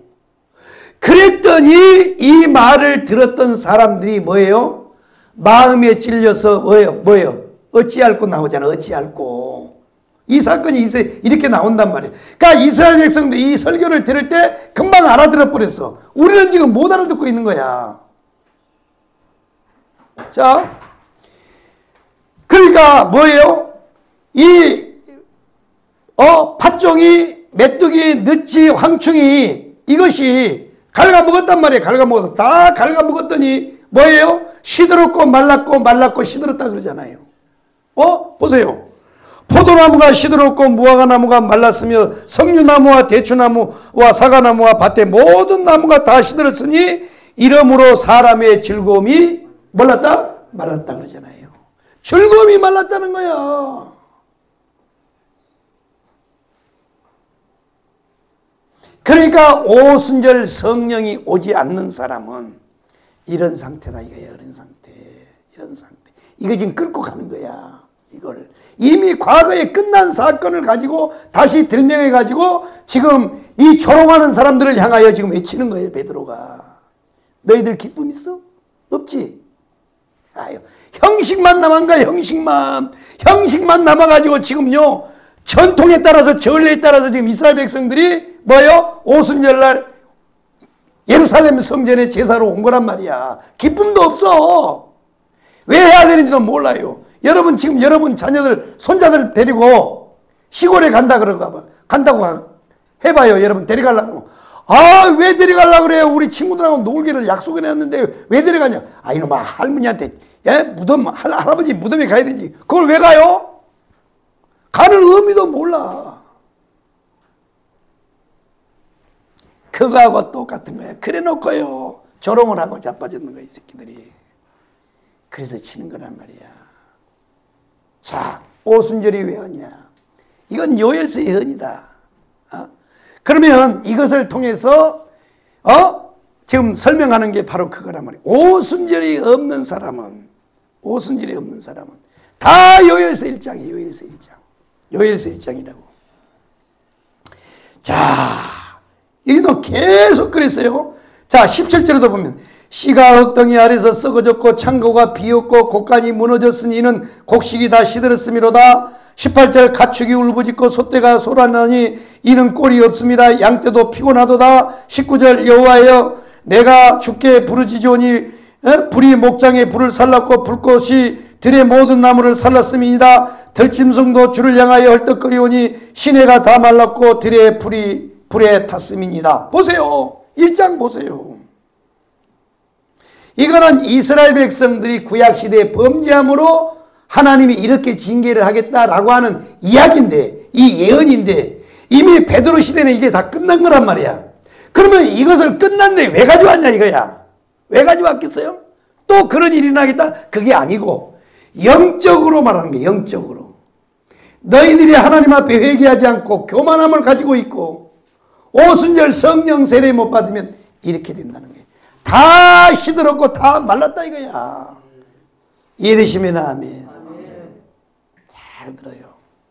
[SPEAKER 1] 그랬더니 이 말을 들었던 사람들이 뭐예요? 마음에 찔려서 뭐예요? 뭐예요? 어찌할꼬 나오잖아. 어찌할꼬. 이 사건이 이렇게 나온단 말이에요. 그러니까 이스라엘 백성들 이 설교를 들을 때 금방 알아들어 버렸어. 우리는 지금 못 알아듣고 있는 거야. 자, 그러니까 뭐예요? 이 어, 팥종이, 메뚜기, 느치, 황충이 이것이 갉아먹었단 말이에요. 갉아먹어서 다 갉아먹었더니 뭐예요? 시들었고 말랐고 말랐고 시들었다 그러잖아요. 어? 보세요. 포도나무가 시들었고 무화과 나무가 말랐으며 석류나무와 대추나무와 사과나무와 밭의 모든 나무가 다 시들었으니 이러므로 사람의 즐거움이 말랐다? 말랐다 그러잖아요. 즐거움이 말랐다는 거야. 그러니까 오순절 성령이 오지 않는 사람은 이런 상태다 이거야. 이런 상태. 이런 상태. 이거 지금 끌고 가는 거야. 이걸. 이미 과거에 끝난 사건을 가지고 다시 들명해 가지고 지금 이 조롱하는 사람들을 향하여 지금 외치는 거예요. 베드로가. 너희들 기쁨 있어? 없지? 아유, 형식만 남은 거야. 형식만. 형식만 남아가지고 지금요. 전통에 따라서 전례에 따라서 지금 이스라엘 백성들이 뭐예요? 오순절날 예루살렘 성전에 제사로 온 거란 말이야. 기쁨도 없어. 왜 해야 되는지도 몰라요. 여러분 지금 여러분 자녀들 손자들 데리고 시골에 간다 그러가 봐. 간다고 해봐요. 여러분 데려가려고. 아, 왜 데려가려고 그래요? 우리 친구들하고 놀기를 약속을 했는데 왜 데려가냐? 아, 이놈아, 할머니한테, 예? 무덤, 할, 할아버지 무덤에 가야 되지. 그걸 왜 가요? 가는 의미도 몰라. 그거하고 똑같은 거야. 그래 놓고요. 조롱을 하고 자빠졌는 거야, 이 새끼들이. 그래서 치는 거란 말이야. 자, 오순절이 왜 왔냐? 이건 요엘서의 헌이다. 어? 그러면 이것을 통해서 어? 지금 설명하는 게 바로 그거란 말이에요. 오순절이 없는 사람은 오순절이 없는 사람은 다 요엘서 일 장이에요. 요엘서 일 장. 요엘서 일 장이라고. 자, 여기도 계속 그랬어요. 자, 십칠 절에도 보면 씨가 흙덩이 아래서 썩어졌고 창고가 비었고 곡간이 무너졌으니 이는 곡식이 다 시들었음이로다. 십팔 절 가축이 울부짖고 소떼가 소란하니 이는 꼴이 없습니다. 양떼도 피곤하도다. 십구 절 여호와여 내가 주께 부르짖으니 어? 불이 목장에 불을 살랐고 불꽃이 들의 모든 나무를 살랐음이니이다. 들짐승도 주를 향하여 헐떡거리오니 시내가 다 말랐고 들의 불이 불에 탔음이니이다. 보세요. 일 장 보세요. 이거는 이스라엘 백성들이 구약시대에 범죄함으로 하나님이 이렇게 징계를 하겠다라고 하는 이야기인데, 이 예언인데 이미 베드로 시대는 이게 다 끝난 거란 말이야. 그러면 이것을 끝났는데 왜 가져왔냐 이거야. 왜 가져왔겠어요? 또 그런 일이 나겠다? 그게 아니고 영적으로 말하는 게 영적으로. 너희들이 하나님 앞에 회개하지 않고 교만함을 가지고 있고 오순절 성령 세례 못 받으면 이렇게 된다는 거예요. 다 시들었고 다 말랐다 이거야. 이해되시면 아멘. 잘 들어요.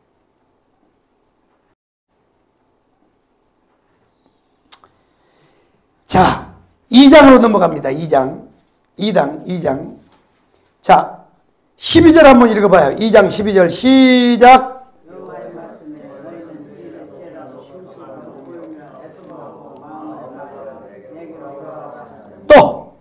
[SPEAKER 1] 자, 이 장으로 넘어갑니다. 이 장. 이 장, 이 장. 자, 십이 절 한번 읽어봐요. 이 장 십이 절 시작. 또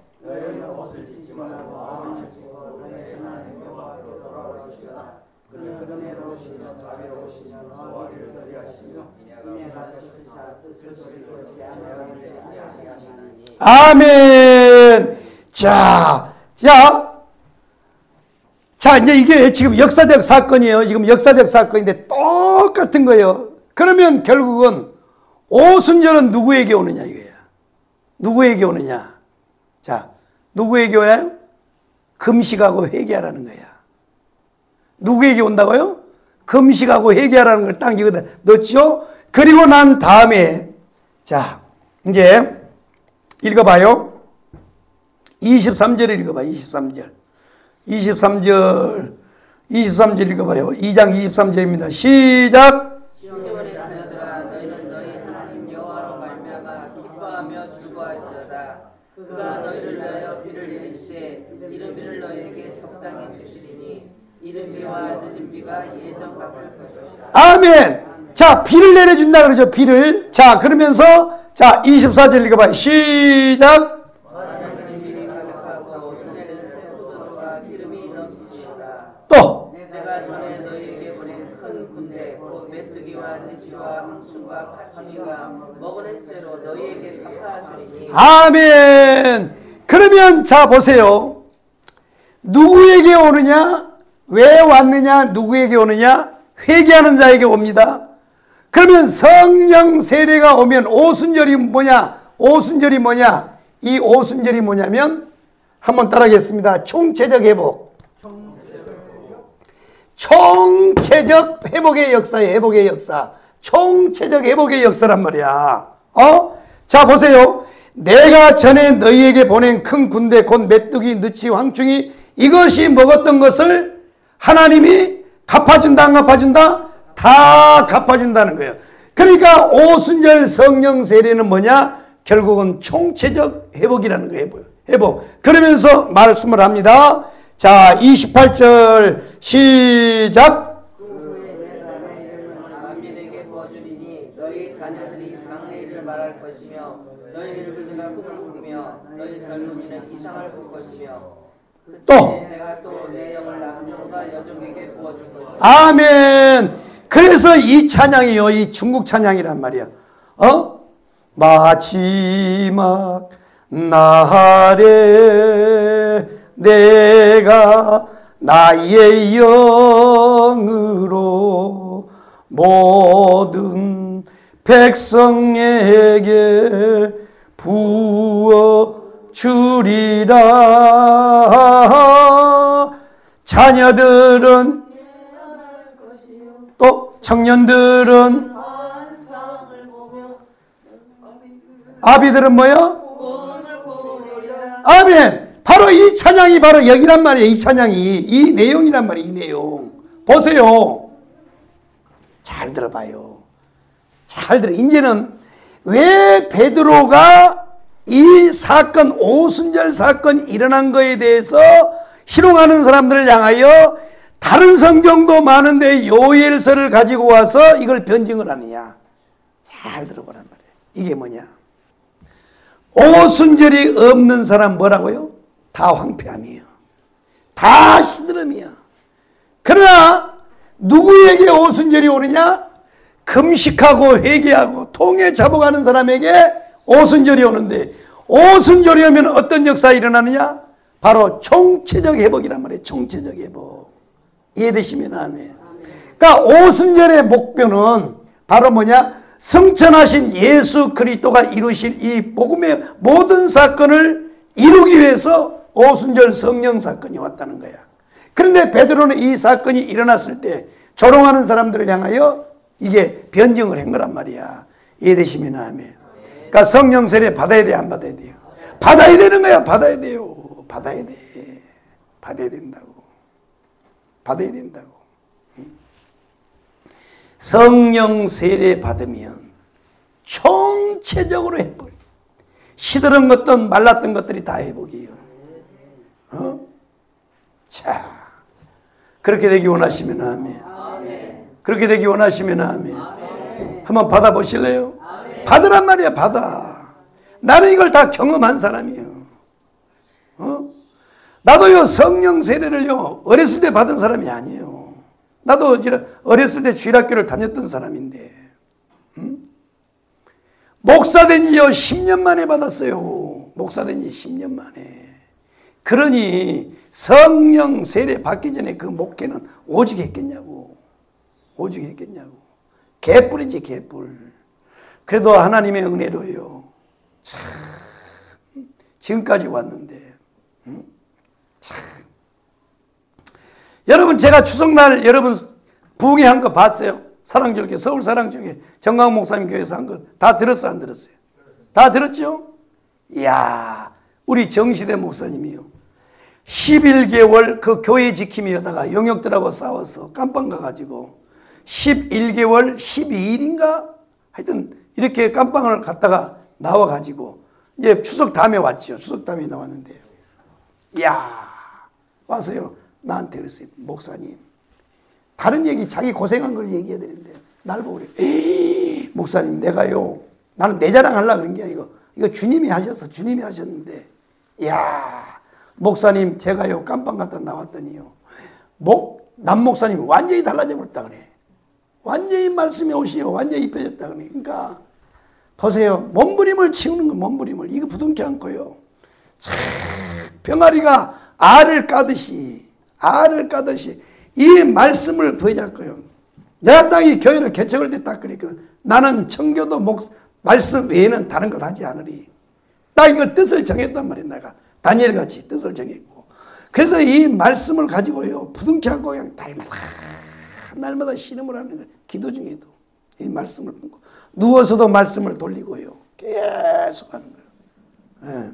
[SPEAKER 1] 아멘. 자, 자, 자, 이제 이게 지금 역사적 사건이에요. 지금 역사적 사건인데 똑같은 거예요. 그러면 결국은 오순절은 누구에게 오느냐 이거야. 누구에게 오느냐? 자, 누구에게 오나요? 금식하고 회개하라는 거야. 누구에게 온다고요? 금식하고 회개하라는 걸 딱 여기다 넣었죠? 그리고 난 다음에, 자, 이제 읽어봐요. 이십삼 절 읽어봐요. 이십삼 절. 이십삼 절. 이십삼 절 읽어봐요. 이 장 이십삼 절입니다. 시작.
[SPEAKER 2] 시온의 자녀들아 너희는 너희 하나님 여호와로 말미암아 기뻐하며 즐거워할지어다. 그가 너희를 위하여 비를 내리시되 이른 비를 너희에게 적당히 주시리니 이른 비와 늦은 비가 예전 같을 것이다.
[SPEAKER 1] 아멘. 자, 비를 내려준다 그러죠. 비를. 자, 그러면서 자, 이십사 절 읽어봐요. 시작. 또
[SPEAKER 2] 내가 전에 너희에게 보낸 큰 군대 곧 메뚜기와 니치와 항충과 파충류가 먹은 횟수대로 너희에게 갚아주리니.
[SPEAKER 1] 아멘. 그러면 자 보세요. 누구에게 오느냐? 왜 왔느냐? 누구에게 오느냐? 회개하는 자에게 옵니다. 그러면 성령 세례가 오면 오순절이 뭐냐? 오순절이 뭐냐? 이 오순절이 뭐냐면 한번 따라하겠습니다. 총체적 회복. 총체적 회복의 역사예요. 회복의 역사. 총체적 회복의 역사란 말이야. 어? 자 보세요. 내가 전에 너희에게 보낸 큰 군대 곧 메뚜기, 느치, 황충이 이것이 먹었던 것을 하나님이 갚아준다 안 갚아준다? 다 갚아준다는 거예요. 그러니까 오순절 성령 세례는 뭐냐? 결국은 총체적 회복이라는 거예요. 회복. 그러면서 말씀을 합니다. 자, 이십팔 절 시작.
[SPEAKER 2] 그 후에 내가 내 이름을 만민에게 부어주리니 너희 자녀들이 장래일을 말할 것이며 너희 늙은이가 꿈을 꾸며 너희 젊은이는 이상을 볼 것이며
[SPEAKER 1] 또
[SPEAKER 2] 내가 또 내 영을 남편과 여종에게 부어줄 것이다.
[SPEAKER 1] 아멘. 그래서 이 찬양이요, 이 중국 찬양이란 말이야. 어? 마지막 날에 내가 나의 영으로 모든 백성에게 부어주리라. 자녀들은 또 청년들은 아비들은 뭐요? 아멘. 바로 이 찬양이 바로 여기란 말이에요. 이 찬양이 이 내용이란 말이에요. 이 내용 보세요. 잘 들어봐요. 잘 들어. 이제는 왜 베드로가 이 사건, 오순절 사건이 일어난 거에 대해서 희롱하는 사람들을 향하여 다른 성경도 많은데 요엘서를 가지고 와서 이걸 변증을 하느냐. 잘 들어보란 말이에요. 이게 뭐냐. 오순절이 없는 사람 뭐라고요? 다 황폐함이에요. 다 시드름이야. 그러나 누구에게 오순절이 오느냐? 금식하고 회개하고 통에 잡아가는 사람에게 오순절이 오는데, 오순절이 오면 어떤 역사가 일어나느냐? 바로 총체적 회복이란 말이에요. 총체적 회복. 이해되시면 아멘. 그러니까 오순절의 목표는 바로 뭐냐? 승천하신 예수 그리스도가 이루실 이 복음의 모든 사건을 이루기 위해서 오순절 성령 사건이 왔다는 거야. 그런데 베드로는 이 사건이 일어났을 때 조롱하는 사람들을 향하여 이게 변증을 한 거란 말이야. 이해되시면 아멘. 그러니까 성령 세례 받아야 돼, 안 받아야 돼요? 받아야 되는 거야. 받아야 돼요. 받아야 돼. 받아야 된다고. 받아야 된다고. 성령 세례 받으면 총체적으로 회복. 시들은 것든 말랐던 것들이 다 회복이에요. 어? 자, 그렇게 되기 원하시면 아멘. 아멘. 그렇게 되기 원하시면 아멘. 아멘. 한번 받아보실래요? 아멘. 받으란 말이야. 받아. 나는 이걸 다 경험한 사람이에요. 어? 나도요 성령 세례를요 어렸을 때 받은 사람이 아니에요. 나도 어렸을 때 주일학교를 다녔던 사람인데, 음? 목사 된 지요 십 년 만에 받았어요. 목사 된 지 십 년 만에. 그러니 성령 세례 받기 전에 그 목회는 오직 했겠냐고. 오직 했겠냐고. 개뿔이지 개뿔. 그래도 하나님의 은혜로요 참 지금까지 왔는데, 음? 참. 여러분, 제가 추석날 여러분 부흥회 한 거 봤어요? 사랑절교, 서울 사랑절교 정강 목사님 교회에서 한 거 다 들었어, 안 들었어요? 다 들었죠? 이야, 우리 정시대 목사님이요 십일 개월 그 교회 지킴이 하다가 영역들하고 싸워서 깜빵 가가지고 십일 개월 십이 일인가 하여튼 이렇게 깜빵을 갔다가 나와가지고 이제 추석 다음에 왔죠. 추석 다음에 나왔는데, 이야, 와서요 나한테 그랬어요. 목사님, 다른 얘기, 자기 고생한 걸 얘기해야 되는데 날 보고 그래. 에이, 목사님, 내가요, 나는 내 자랑 하려고 그런 게 아니고 이거 주님이 하셨어. 주님이 하셨는데, 이야, 목사님, 제가요 깜빵 갔다 나왔더니요 목, 남 목사님이 완전히 달라져 버렸다 그래. 완전히 말씀이 오시오. 완전히 입혀졌다 그래. 그러니까 보세요. 몸부림을 치우는 거, 몸부림을. 이거 부둥켜 안고요 참, 병아리가 알을 까듯이, 알을 까듯이 이 말씀을 부여잡고요. 내가 딱 이 교회를 개척할 때 딱 그랬거든. 나는 청교도 목, 말씀 외에는 다른 것 하지 않으리. 딱 이걸 뜻을 정했단 말이야. 내가 다니엘 같이 뜻을 정했고. 그래서 이 말씀을 가지고요 부둥켜 안고 그냥 날마다 날마다 신음을 하는 거예요. 기도 중에도 이 말씀을 품고 누워서도 말씀을 돌리고요 계속 하는 거예요. 예.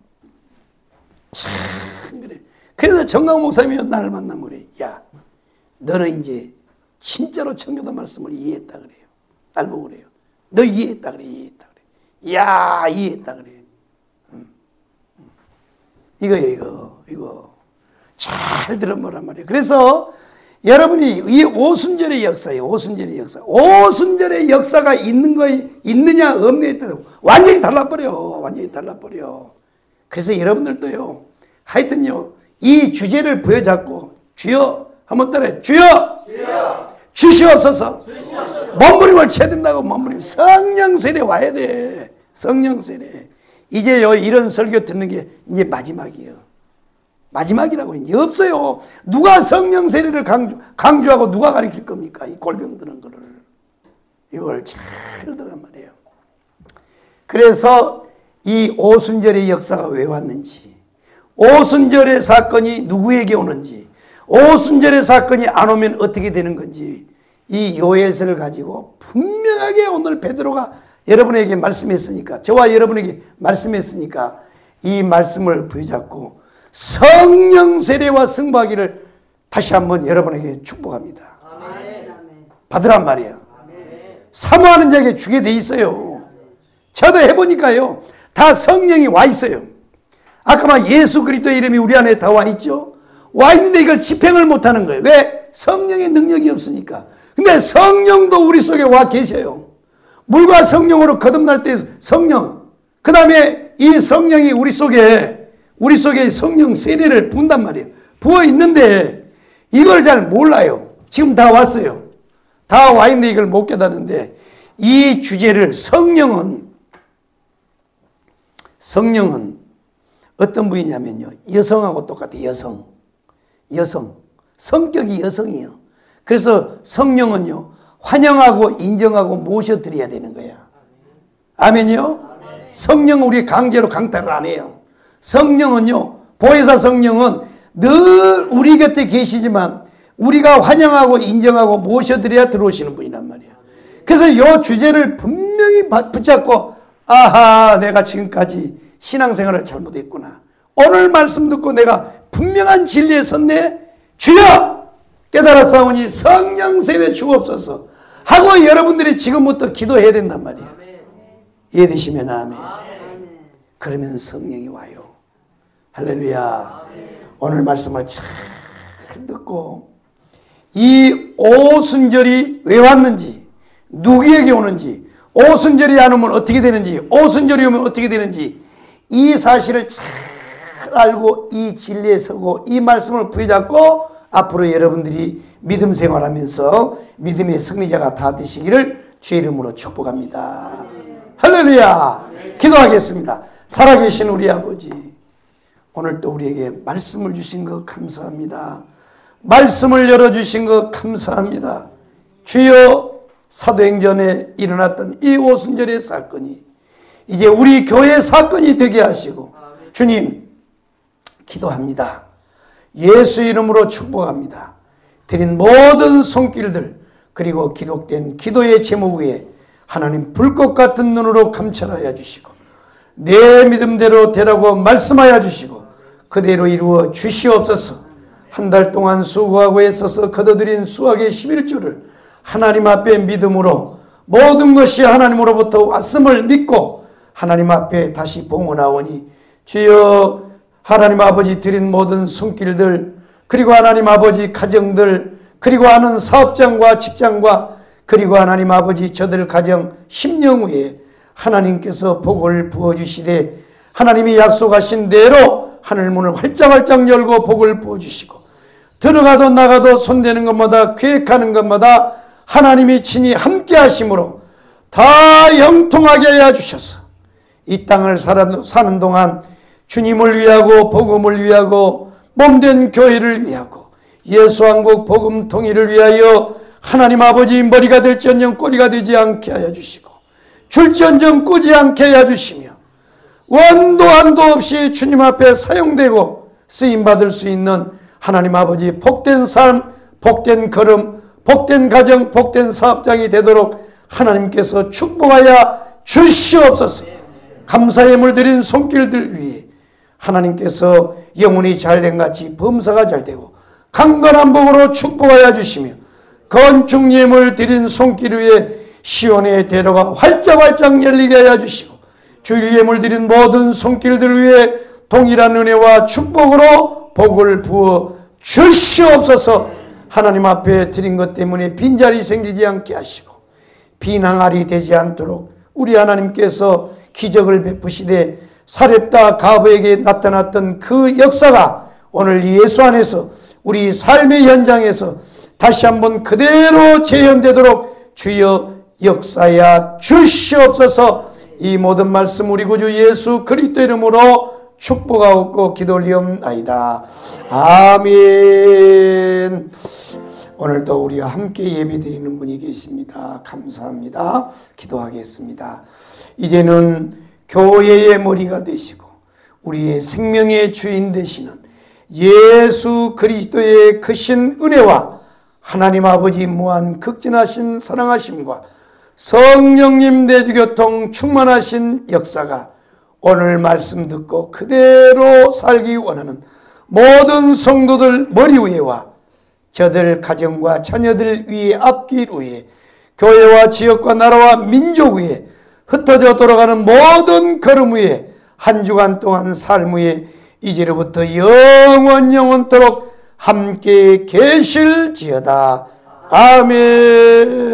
[SPEAKER 1] 참 그래. 그래서 정강 목사님이 나를 만나면 그래. 야, 너는 이제 진짜로 청교도 말씀을 이해했다 그래요. 날 보고 그래요. 너 이해했다 그래. 이해했다 그래. 야, 이해했다 그래. 응. 이거 이거 이거 잘 들어보란 말이에요. 그래서 여러분이 이 오순절의 역사예요. 오순절의 역사. 오순절의 역사가 있는 거 있느냐 없느냐에 따라 완전히 달라버려. 완전히 달라버려. 그래서 여러분들도요, 하여튼요, 이 주제를 부여잡고 주여 한번 따라해. 주여, 주여. 주시옵소서. 주시옵소서. 몸부림을 쳐야 된다고. 몸부림. 성령 세례 와야 돼. 성령 세례. 이제요 이런 설교 듣는 게 이제 마지막이에요. 마지막이라고 이제 없어요. 누가 성령 세례를 강조, 강조하고 누가 가르칠 겁니까? 이 골병 드는 거를. 이걸 잘 들란 말이에요. 그래서 이 오순절의 역사가 왜 왔는지, 오순절의 사건이 누구에게 오는지, 오순절의 사건이 안 오면 어떻게 되는 건지, 이 요엘서를 가지고 분명하게 오늘 베드로가 여러분에게 말씀했으니까, 저와 여러분에게 말씀했으니까 이 말씀을 부여잡고 성령 세례와 승부하기를 다시 한번 여러분에게 축복합니다. 아멘. 받으란 말이에요. 아멘. 사모하는 자에게 주게 돼 있어요. 저도 해보니까요 다 성령이 와 있어요. 아까 막 예수 그리스도의 이름이 우리 안에 다 와 있죠. 와 있는데 이걸 집행을 못하는 거예요. 왜? 성령의 능력이 없으니까. 근데 성령도 우리 속에 와 계셔요. 물과 성령으로 거듭날 때 성령, 그 다음에 이 성령이 우리 속에 우리 속에 성령 세례를 부은단 말이에요. 부어 있는데 이걸 잘 몰라요. 지금 다 왔어요. 다 와 있는데 이걸 못 깨닫는데, 이 주제를 성령은 성령은 어떤 분이냐면요, 여성하고 똑같아요. 여성 여성 성격이 여성이에요. 그래서 성령은요 환영하고 인정하고 모셔드려야 되는 거야. 아멘이요? 성령은 우리 강제로 강탈을 안 해요. 성령은요, 보혜사 성령은 늘 우리 곁에 계시지만 우리가 환영하고 인정하고 모셔드려야 들어오시는 분이란 말이에요. 그래서 이 주제를 분명히 붙잡고, 아하, 내가 지금까지 신앙생활을 잘못했구나. 오늘 말씀 듣고 내가 분명한 진리에 섰네. 주여 깨달았사오니 성령 세례 주옵소서 하고 여러분들이 지금부터 기도해야 된단 말이에요. 이해되시면 아멘. 그러면 성령이 와요. 할렐루야. 오늘 말씀을 잘 듣고 이 오순절이 왜 왔는지, 누구에게 오는지, 오순절이 안 오면 어떻게 되는지, 오순절이 오면 어떻게 되는지, 이 사실을 잘 알고 이 진리에 서고 이 말씀을 부여잡고 앞으로 여러분들이 믿음 생활하면서 믿음의 승리자가 다 되시기를 주의 이름으로 축복합니다. 할렐루야. 기도하겠습니다. 살아계신 우리 아버지, 오늘 또 우리에게 말씀을 주신 것 감사합니다. 말씀을 열어주신 것 감사합니다. 주여, 사도행전에 일어났던 이 오순절의 사건이 이제 우리 교회 사건이 되게 하시고, 주님 기도합니다. 예수 이름으로 축복합니다. 드린 모든 손길들, 그리고 기록된 기도의 제목 위에 하나님 불꽃 같은 눈으로 감찰하여 주시고 내 믿음대로 되라고 말씀하여 주시고 그대로 이루어 주시옵소서. 한 달 동안 수고하고 애써서 거둬들인 수학의 십일조를 하나님 앞에 믿음으로, 모든 것이 하나님으로부터 왔음을 믿고 하나님 앞에 다시 봉헌하오니, 주여 하나님 아버지 드린 모든 손길들, 그리고 하나님 아버지 가정들, 그리고 하는 사업장과 직장과, 그리고 하나님 아버지 저들 가정 심령 위에 하나님께서 복을 부어주시되, 하나님이 약속하신 대로 하늘문을 활짝활짝 열고 복을 부어주시고, 들어가도 나가도 손대는 것마다 계획하는 것마다 하나님이 친히 함께 하심으로 다 영통하게 하여 주셔서 이 땅을 사는 동안 주님을 위하고 복음을 위하고 몸된 교회를 위하고 예수왕국 복음 통일을 위하여 하나님 아버지 머리가 될지언정 꼬리가 되지 않게 하여 주시고 줄지언정 꾸지 않게 하여 주시며 원도 한도 없이 주님 앞에 사용되고 쓰임받을 수 있는 하나님 아버지 복된 삶, 복된 걸음, 복된 가정, 복된 사업장이 되도록 하나님께서 축복하여 주시옵소서. 감사의 물 드린 손길들 위에 하나님께서 영혼이 잘된 같이 범사가 잘되고 강건한 복으로 축복하여 주시며, 건축 예물 드린 손길 위에 시온의 대로가 활짝활짝 열리게 하여 주시고, 주일 예물 드린 모든 손길들 위에 동일한 은혜와 축복으로 복을 부어 주시옵소서. 하나님 앞에 드린 것 때문에 빈자리 생기지 않게 하시고 비낭알이 되지 않도록 우리 하나님께서 기적을 베푸시되 사렙다 가브에게 나타났던 그 역사가 오늘 예수 안에서 우리 삶의 현장에서 다시 한번 그대로 재현되도록 주여 역사야 주시옵소서. 이 모든 말씀 우리 구주 예수 그리스도 이름으로 축복하옵고 기도 올리옵나이다. 아멘. 오늘도 우리와 함께 예배드리는 분이 계십니다. 감사합니다. 기도하겠습니다. 이제는 교회의 머리가 되시고 우리의 생명의 주인 되시는 예수 그리스도의 크신 은혜와 하나님 아버지 무한 극진하신 사랑하심과 성령님 내주교통 충만하신 역사가 오늘 말씀 듣고 그대로 살기 원하는 모든 성도들 머리 위에와 저들 가정과 자녀들 위에 앞길 위에 교회와 지역과 나라와 민족 위에 흩어져 돌아가는 모든 걸음 위에 한 주간 동안 삶 위에 이제로부터 영원 영원토록 함께 계실지어다. 아멘.